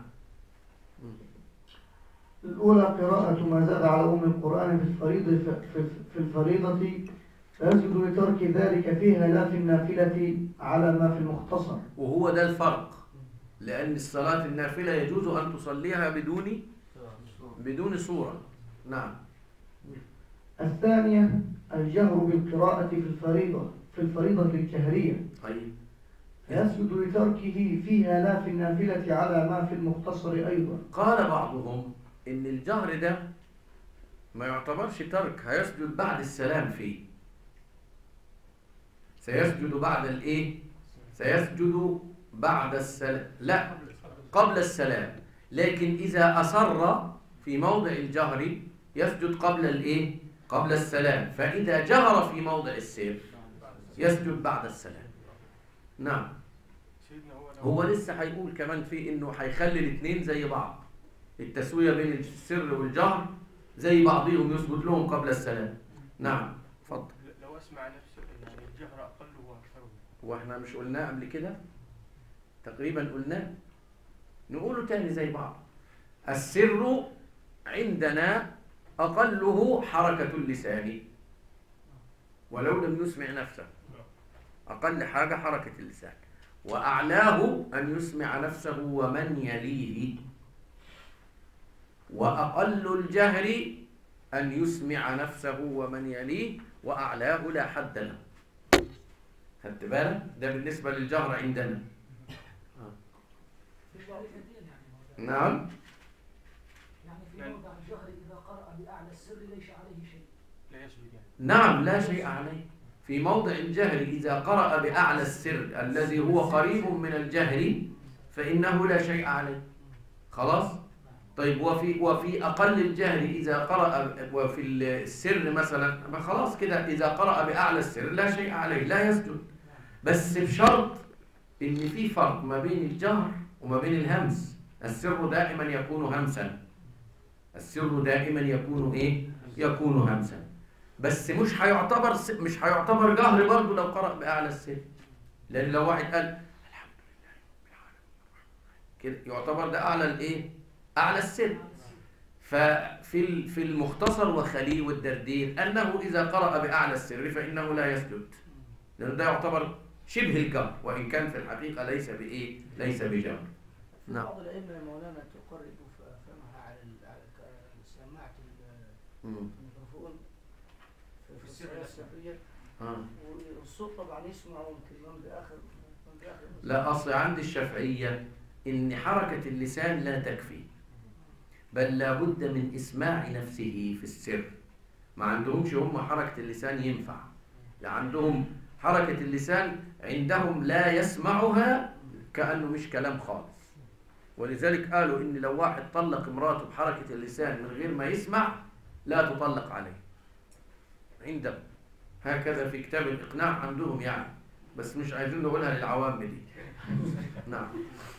[SPEAKER 3] الأولى قراءة ما زاد على القرآن في الفريضة فيسجد لترك ذلك فيها لا في النافلة على ما في المختصر.
[SPEAKER 2] وهو ده الفرق، لأن الصلاة النافلة يجوز أن تصليها بدون صورة. نعم.
[SPEAKER 3] الثانية الجهر بالقراءة في الفريضة الجهرية.
[SPEAKER 2] طيب.
[SPEAKER 3] يسجد لتركه فيها لا في النافلة على ما في المختصر أيضا.
[SPEAKER 2] قال بعضهم إن الجهر ده ما يعتبرش ترك، هيسجد بعد السلام فيه. سيسجد بعد الايه؟ سيسجد بعد السلام، لا قبل السلام، لكن إذا أصر في موضع الجهر يسجد قبل الايه؟ قبل السلام، فإذا جهر في موضع السر يسجد بعد السلام. نعم.
[SPEAKER 4] سيدنا
[SPEAKER 2] هو لسه هيقول كمان في انه هيخلي الاثنين زي بعض، التسوية بين السر والجهر زي بعضهم، يسجد لهم قبل السلام. نعم اتفضل.
[SPEAKER 4] لو اسمع نفسه يعني الجهر اقله واكثره.
[SPEAKER 2] واحنا مش قلناه قبل كده؟ تقريبا قلناه، نقوله تاني زي بعض. السر عندنا أقله حركة اللسان ولو لم يسمع نفسه، أقل حاجة حركة اللسان، وأعلاه أن يسمع نفسه ومن يليه، وأقل الجهر أن يسمع نفسه ومن يليه، وأعلاه لا حد له. خدت بالك؟ ده بالنسبة للجهر عندنا. نعم.
[SPEAKER 7] يعني في موضع الجهر إذا قرأ بأعلى السر ليس عليه شيء.
[SPEAKER 4] لا يسجد يعني.
[SPEAKER 2] نعم لا شيء عليه. في موضع الجهر إذا قرأ بأعلى السر الذي هو قريب من الجهر فإنه لا شيء عليه. خلاص؟ طيب وفي أقل الجهر إذا قرأ وفي السر مثلا خلاص كده، إذا قرأ بأعلى السر لا شيء عليه، لا يسجد، بس بشرط إن في فرق ما بين الجهر وما بين الهمس. السر دائما يكون همسا، السر دائما يكون إيه؟ يكون همسا، بس مش هيعتبر جهر برضه لو قرأ بأعلى السر، لأن لو واحد قال الحمد لله كده يعتبر ده أعلى الإيه؟ أعلى السر. ففي المختصر وخليل والدردير أنه إذا قرأ بأعلى السر فإنه لا يسجد، لأن ده يعتبر شبه الجهر وإن كان في الحقيقة ليس بإيه؟ ليس بجهر. نعم.
[SPEAKER 7] بعض الأئمة يا مولانا تقرب فمها على سماعة الميكروفون في الصلاة السرية، والصوت طبعا يسمعه يمكن من بآخر.
[SPEAKER 2] لا، أصل عند الشافعية إن حركة اللسان لا تكفي، بل لابد من إسماع نفسه في السر. ما عندهمش هم حركة اللسان ينفع، لا عندهم حركة اللسان عندهم لا يسمعها كأنه مش كلام خالص، ولذلك قالوا إن لو واحد طلق امراته بحركة اللسان من غير ما يسمع لا تطلق عليه عندهم، هكذا في كتاب الإقناع عندهم يعني، بس مش عايزين نقولها للعوام دي. نعم.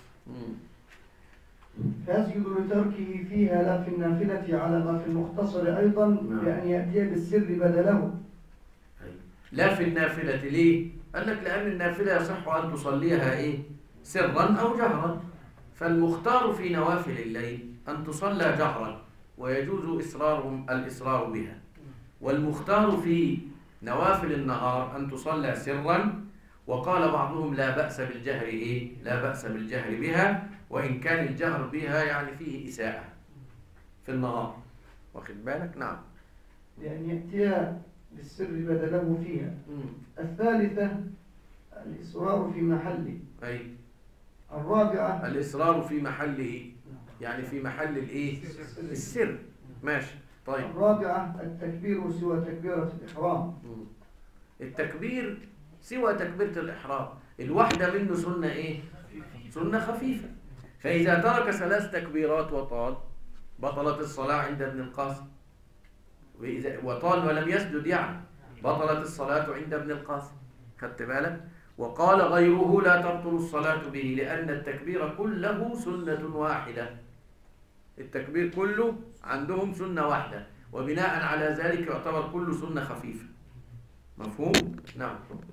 [SPEAKER 3] فيسجد لتركه فيها لا في النافلة على ما في المختصر أيضا بأن يأتي بالسر بدله.
[SPEAKER 2] لا في النافلة ليه؟ قال لك لأن النافلة يصح أن تصليها إيه؟ سرا أو جهرا، فالمختار في نوافل الليل أن تصلى جهرا ويجوز الإصرار بها، والمختار في نوافل النهار أن تصلى سرا، وقال بعضهم لا بأس بالجهر إيه؟ لا بأس بالجهر بها، وإن كان الجهر بها يعني فيه إساءة في النهار، واخد بالك؟ نعم.
[SPEAKER 3] لأن يأتي بالسر بدله فيها. الثالثة الإصرار في محله.
[SPEAKER 2] أي.
[SPEAKER 3] الرابعة
[SPEAKER 2] الإصرار في محله، يعني في محل الإيه؟ السر. ماشي. طيب.
[SPEAKER 3] الرابعة التكبير سوى تكبيرة الإحرام.
[SPEAKER 2] التكبير سوى تكبيرة الإحرام، الواحدة منه سنة إيه؟ سنة خفيفة، فإذا ترك 3 تكبيرات وطال بطلت الصلاة عند ابن القاسم، وطال ولم يسجد يعني بطلت الصلاة عند ابن القاسم. خدت بالك؟ وقال غيره لا تبطل الصلاة به لأن التكبير كله سنة واحدة، التكبير كله عندهم سنة واحدة، وبناء على ذلك يعتبر كله سنة خفيفة. مفهوم؟ نعم.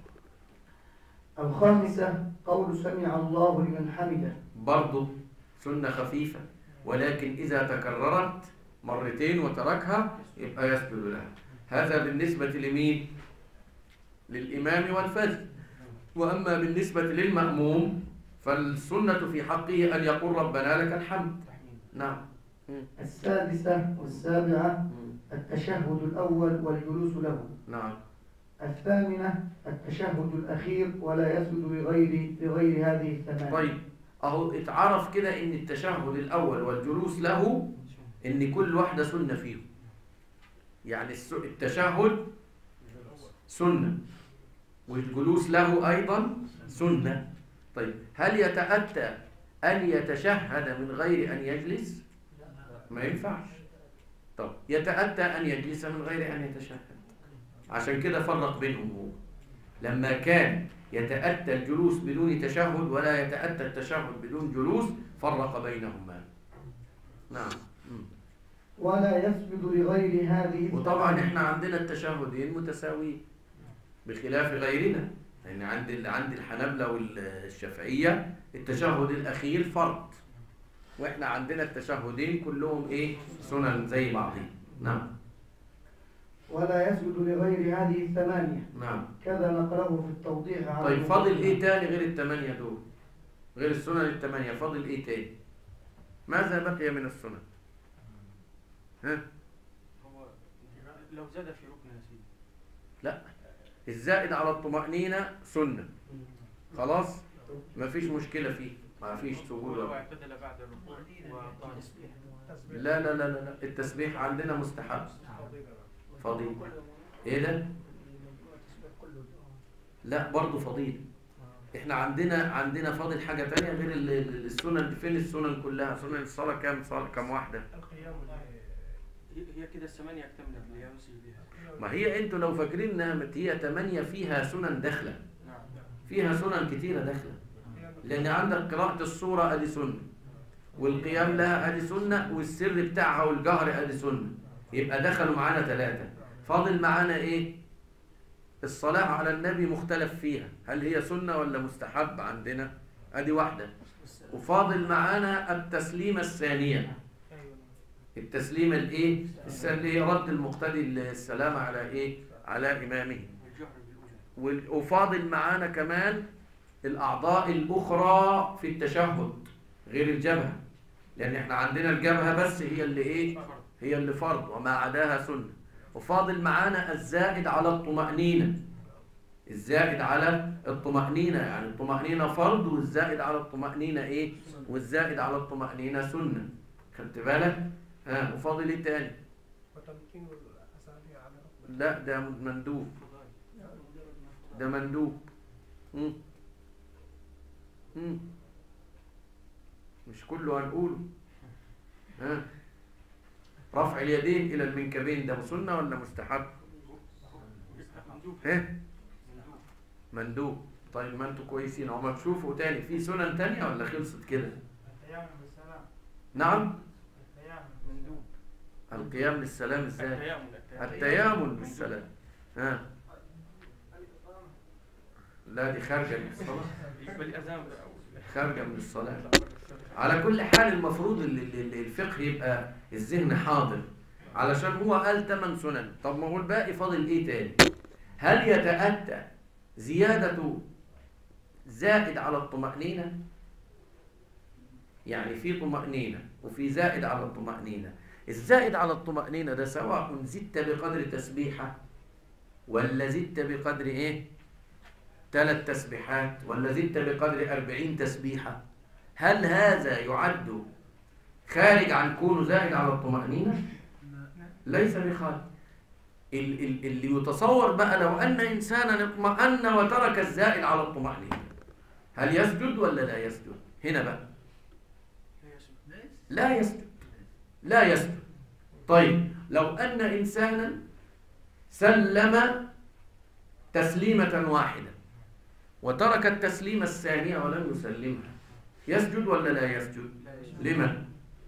[SPEAKER 3] الخامسة قول سمع الله لمن حمده،
[SPEAKER 2] برضه سنة خفيفة، ولكن إذا تكررت مرتين وتركها يبقى يسجد لها. هذا بالنسبة لمين؟ للإمام والفذ. وأما بالنسبة للمأموم فالسنة في حقه أن يقول ربنا لك الحمد. نعم.
[SPEAKER 3] السادسة والسابعة التشهد الأول والجلوس له.
[SPEAKER 2] نعم.
[SPEAKER 3] الثامنة التشهد الأخير ولا يسجد لغير هذه الثمانية.
[SPEAKER 2] طيب أهو اتعرف كده إن التشهد الأول والجلوس له إن كل واحدة سنة فيهم، يعني التشهد سنة والجلوس له أيضا سنة. طيب هل يتأتى أن يتشهد من غير أن يجلس؟ ما ينفعش. طب يتأتى أن يجلس من غير أن يتشهد، عشان كده فرق بينهم. هو لما كان يتأتى الجلوس بدون تشهد ولا يتأتى التشهد بدون جلوس فرق بينهما. نعم.
[SPEAKER 3] ولا يسجد لغير هذه.
[SPEAKER 2] وطبعا احنا عندنا التشهدين متساويين بخلاف غيرنا، لأن عند الحنابلة والشافعية التشهد الأخير فرض، واحنا عندنا التشهدين كلهم ايه؟ سنن زي بعضهم. نعم.
[SPEAKER 3] ولا يسجد لغير هذه الثمانية.
[SPEAKER 2] نعم.
[SPEAKER 3] كذا نقرأه في التوضيح على.
[SPEAKER 2] طيب فاضل ايه تاني غير الثمانية دول؟ غير السنن الثمانية فاضل ايه تاني؟ ماذا بقي من السنن؟ ها؟
[SPEAKER 4] هو لو زاد في ركن يا سيدي.
[SPEAKER 2] لا، الزائد على الطمأنينة سنة، خلاص مفيش مشكلة فيه، مفيش سجود.
[SPEAKER 4] لو اعتدل بعد الركوع وقال
[SPEAKER 2] لا لا لا لا، التسبيح عندنا مستحب فضيل. ايه ده؟ لا برضه فضيل. احنا عندنا فاضل حاجة تانية غير السنن. فين السنن كلها؟ سنن الصلاة كام صلاة؟ كام واحدة؟
[SPEAKER 4] هي كده الثمانية اكتملت اللي يمسي بها.
[SPEAKER 2] ما هي انتوا لو فاكرين انها هي 8 فيها سنن داخلة، فيها سنن كتيرة داخلة، لان عندك قراءة السورة ادي سنة، والقيام لها ادي سنة، والسر بتاعها والجهر ادي سنة، يبقى دخلوا معانا 3. فاضل معانا ايه؟ الصلاة على النبي مختلف فيها، هل هي سنة ولا مستحب؟ عندنا ادي واحدة. وفاضل معانا التسليمة الثانية، التسليمة الايه؟ الثانية، رد المقتدي السلام على ايه؟ على امامه. وفاضل معانا كمان الاعضاء الاخرى في التشهد غير الجبهة، لان احنا عندنا الجبهة بس هي اللي ايه؟ هي اللي فرض، وما عداها سنة. وفاضل معانا الزائد على الطمأنينة، الزائد على الطمأنينة، يعني الطمأنينة فرض والزائد على الطمأنينة ايه؟ والزائد على الطمأنينة سنة. خدت بالك؟ وفاضل ايه تاني؟
[SPEAKER 8] وتمكين الأصابع على ركبة.
[SPEAKER 2] لا ده مندوب، ده مندوب. مش كله هنقوله. رفع اليدين إلى المنكبين ده سنة ولا مستحب؟ مندوب. طيب ما انتوا كويسين، هما تشوفوا تاني في سنن تانية ولا خلصت كده؟
[SPEAKER 9] القيام بالسلام.
[SPEAKER 2] نعم.
[SPEAKER 4] مندوب.
[SPEAKER 2] القيام للسلام ازاي؟ التيامن بالسلام. لا دي خارجة من الصلاة، خارجة من الصلاة. على كل حال المفروض الفقه يبقى الذهن حاضر، علشان هو قال 8 سنن. طب ما هو الباقي فاضل ايه تاني؟ هل يتأتى زيادة زائد على الطمأنينة؟ يعني في طمأنينة وفي زائد على الطمأنينة. الزائد على الطمأنينة ده سواء زدت بقدر تسبيحة ولا زدت بقدر ايه؟ 3 تسبيحات ولا زدت بقدر 40 تسبيحة، هل هذا يعد خارج عن كونه زائد على الطمأنينة؟ ليس بخارج. اللي يتصور بقى لو أن إنسانا اطمأن وترك الزائد على الطمأنينة، هل يسجد ولا لا يسجد؟ هنا بقى لا يسجد، لا يسجد. طيب لو أن إنسانا سلم تسليمة واحدة وترك التسليمة الثانية ولم يسلمها، يسجد ولا لا يسجد؟ لمن؟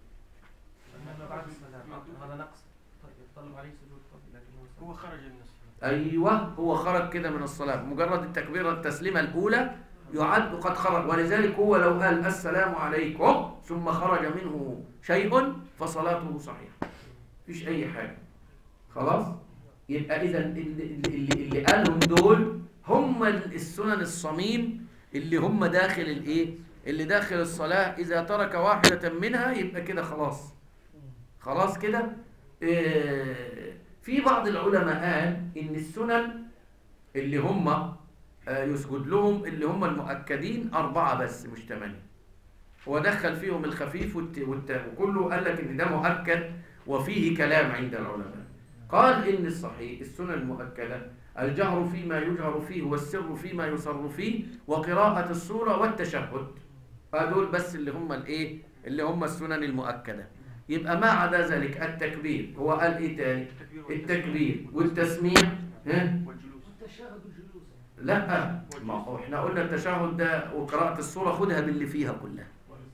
[SPEAKER 1] هذا نقص يتطلب عليه سجود، لكن
[SPEAKER 4] هو خرج من الصلاة.
[SPEAKER 2] أيوة هو خرج كده من الصلاة، مجرد التكبيرة التسليمة الأولى يعد قد خرج. ولذلك هو لو قال السلام عليكم ثم خرج منه شيء فصلاته صحيحة، مفيش أي حاجة. خلاص؟ يبقى إذا اللي قالهم دول هم السنن الصميم اللي هم داخل الايه؟ اللي داخل الصلاة. إذا ترك واحدة منها يبقى كده خلاص، خلاص كده. في بعض العلماء قال إن السنن اللي هم يسجد لهم اللي هم المؤكدين 4 بس مش 8. هو دخل فيهم الخفيف وكله قال لك إن ده مؤكد وفيه كلام عند العلماء. قال إن الصحيح السنن المؤكدة الجهر فيما يجهر فيه والسر فيما يسر فيه وقراءة السورة والتشهد. هذول بس اللي هم الايه؟ اللي هم السنن المؤكدة. يبقى ما عدا ذلك التكبير، هو قال ايه تاني؟ التكبير والتسميع
[SPEAKER 7] والتشهد والجلوس.
[SPEAKER 2] لا، ما هو احنا قلنا التشهد ده وقراءة السورة خدها باللي فيها كلها.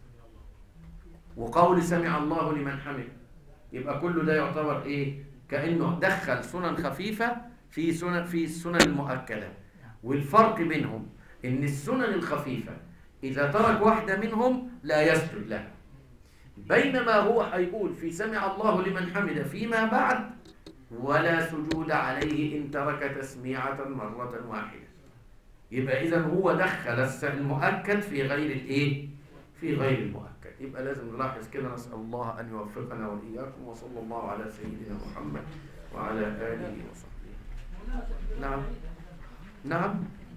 [SPEAKER 2] وقول سمع الله لمن حمده، يبقى كله ده يعتبر ايه؟ كأنه دخل سنن خفيفة في السنن المؤكدة. والفرق بينهم ان السنن الخفيفة إذا ترك واحدة منهم لا يسجد لها، بينما هو هيقول في سمع الله لمن حمده فيما بعد ولا سجود عليه إن ترك تسميعة مرة واحدة. يبقى إذا هو دخل المؤكد في غير الإيه؟ في غير المؤكد. يبقى لازم نلاحظ كده. نسأل الله أن يوفقنا وإياكم، وصلى الله على سيدنا محمد وعلى آله وصحبه. نعم نعم.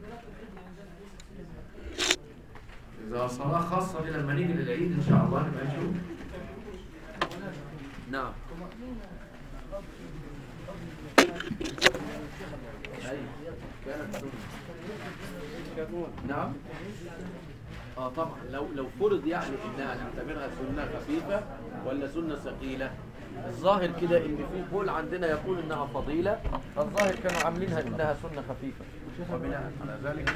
[SPEAKER 2] إذا صلاة خاصة دي لما نيجي للعيد إن شاء الله نبقى نشوف. نعم. كانت سنة. نعم. طبعا لو فرض يعني انها نعتبرها سنة خفيفة ولا سنة ثقيلة. الظاهر كده ان في قول عندنا يقول انها فضيلة، الظاهر كانوا عاملينها انها سنة خفيفة، وبناء على ذلك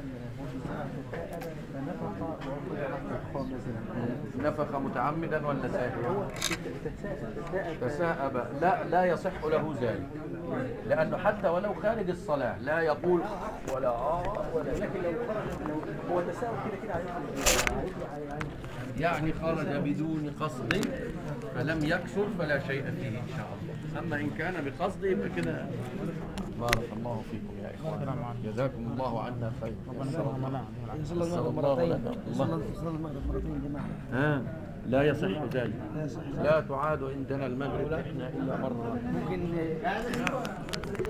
[SPEAKER 2] نفخ متعمدا ولا ساهوا؟ تساءب. لا يصح له ذلك، لأنه حتى ولو خارج الصلاة لا يقول ولا ولا. لكن لو هو تساءل كده يعني خرج بدون قصد فلم يكسر فلا شيء فيه إن شاء الله. أما إن كان بقصد يبقى كده. بارك الله فيكم يا إخوان، جزاكم الله عنا خير.
[SPEAKER 7] صلى الله مرتين جماعة.
[SPEAKER 2] لا يصح ذلك، لا تعاد عندنا المغرب إحنا إلا مرة.
[SPEAKER 7] ممكن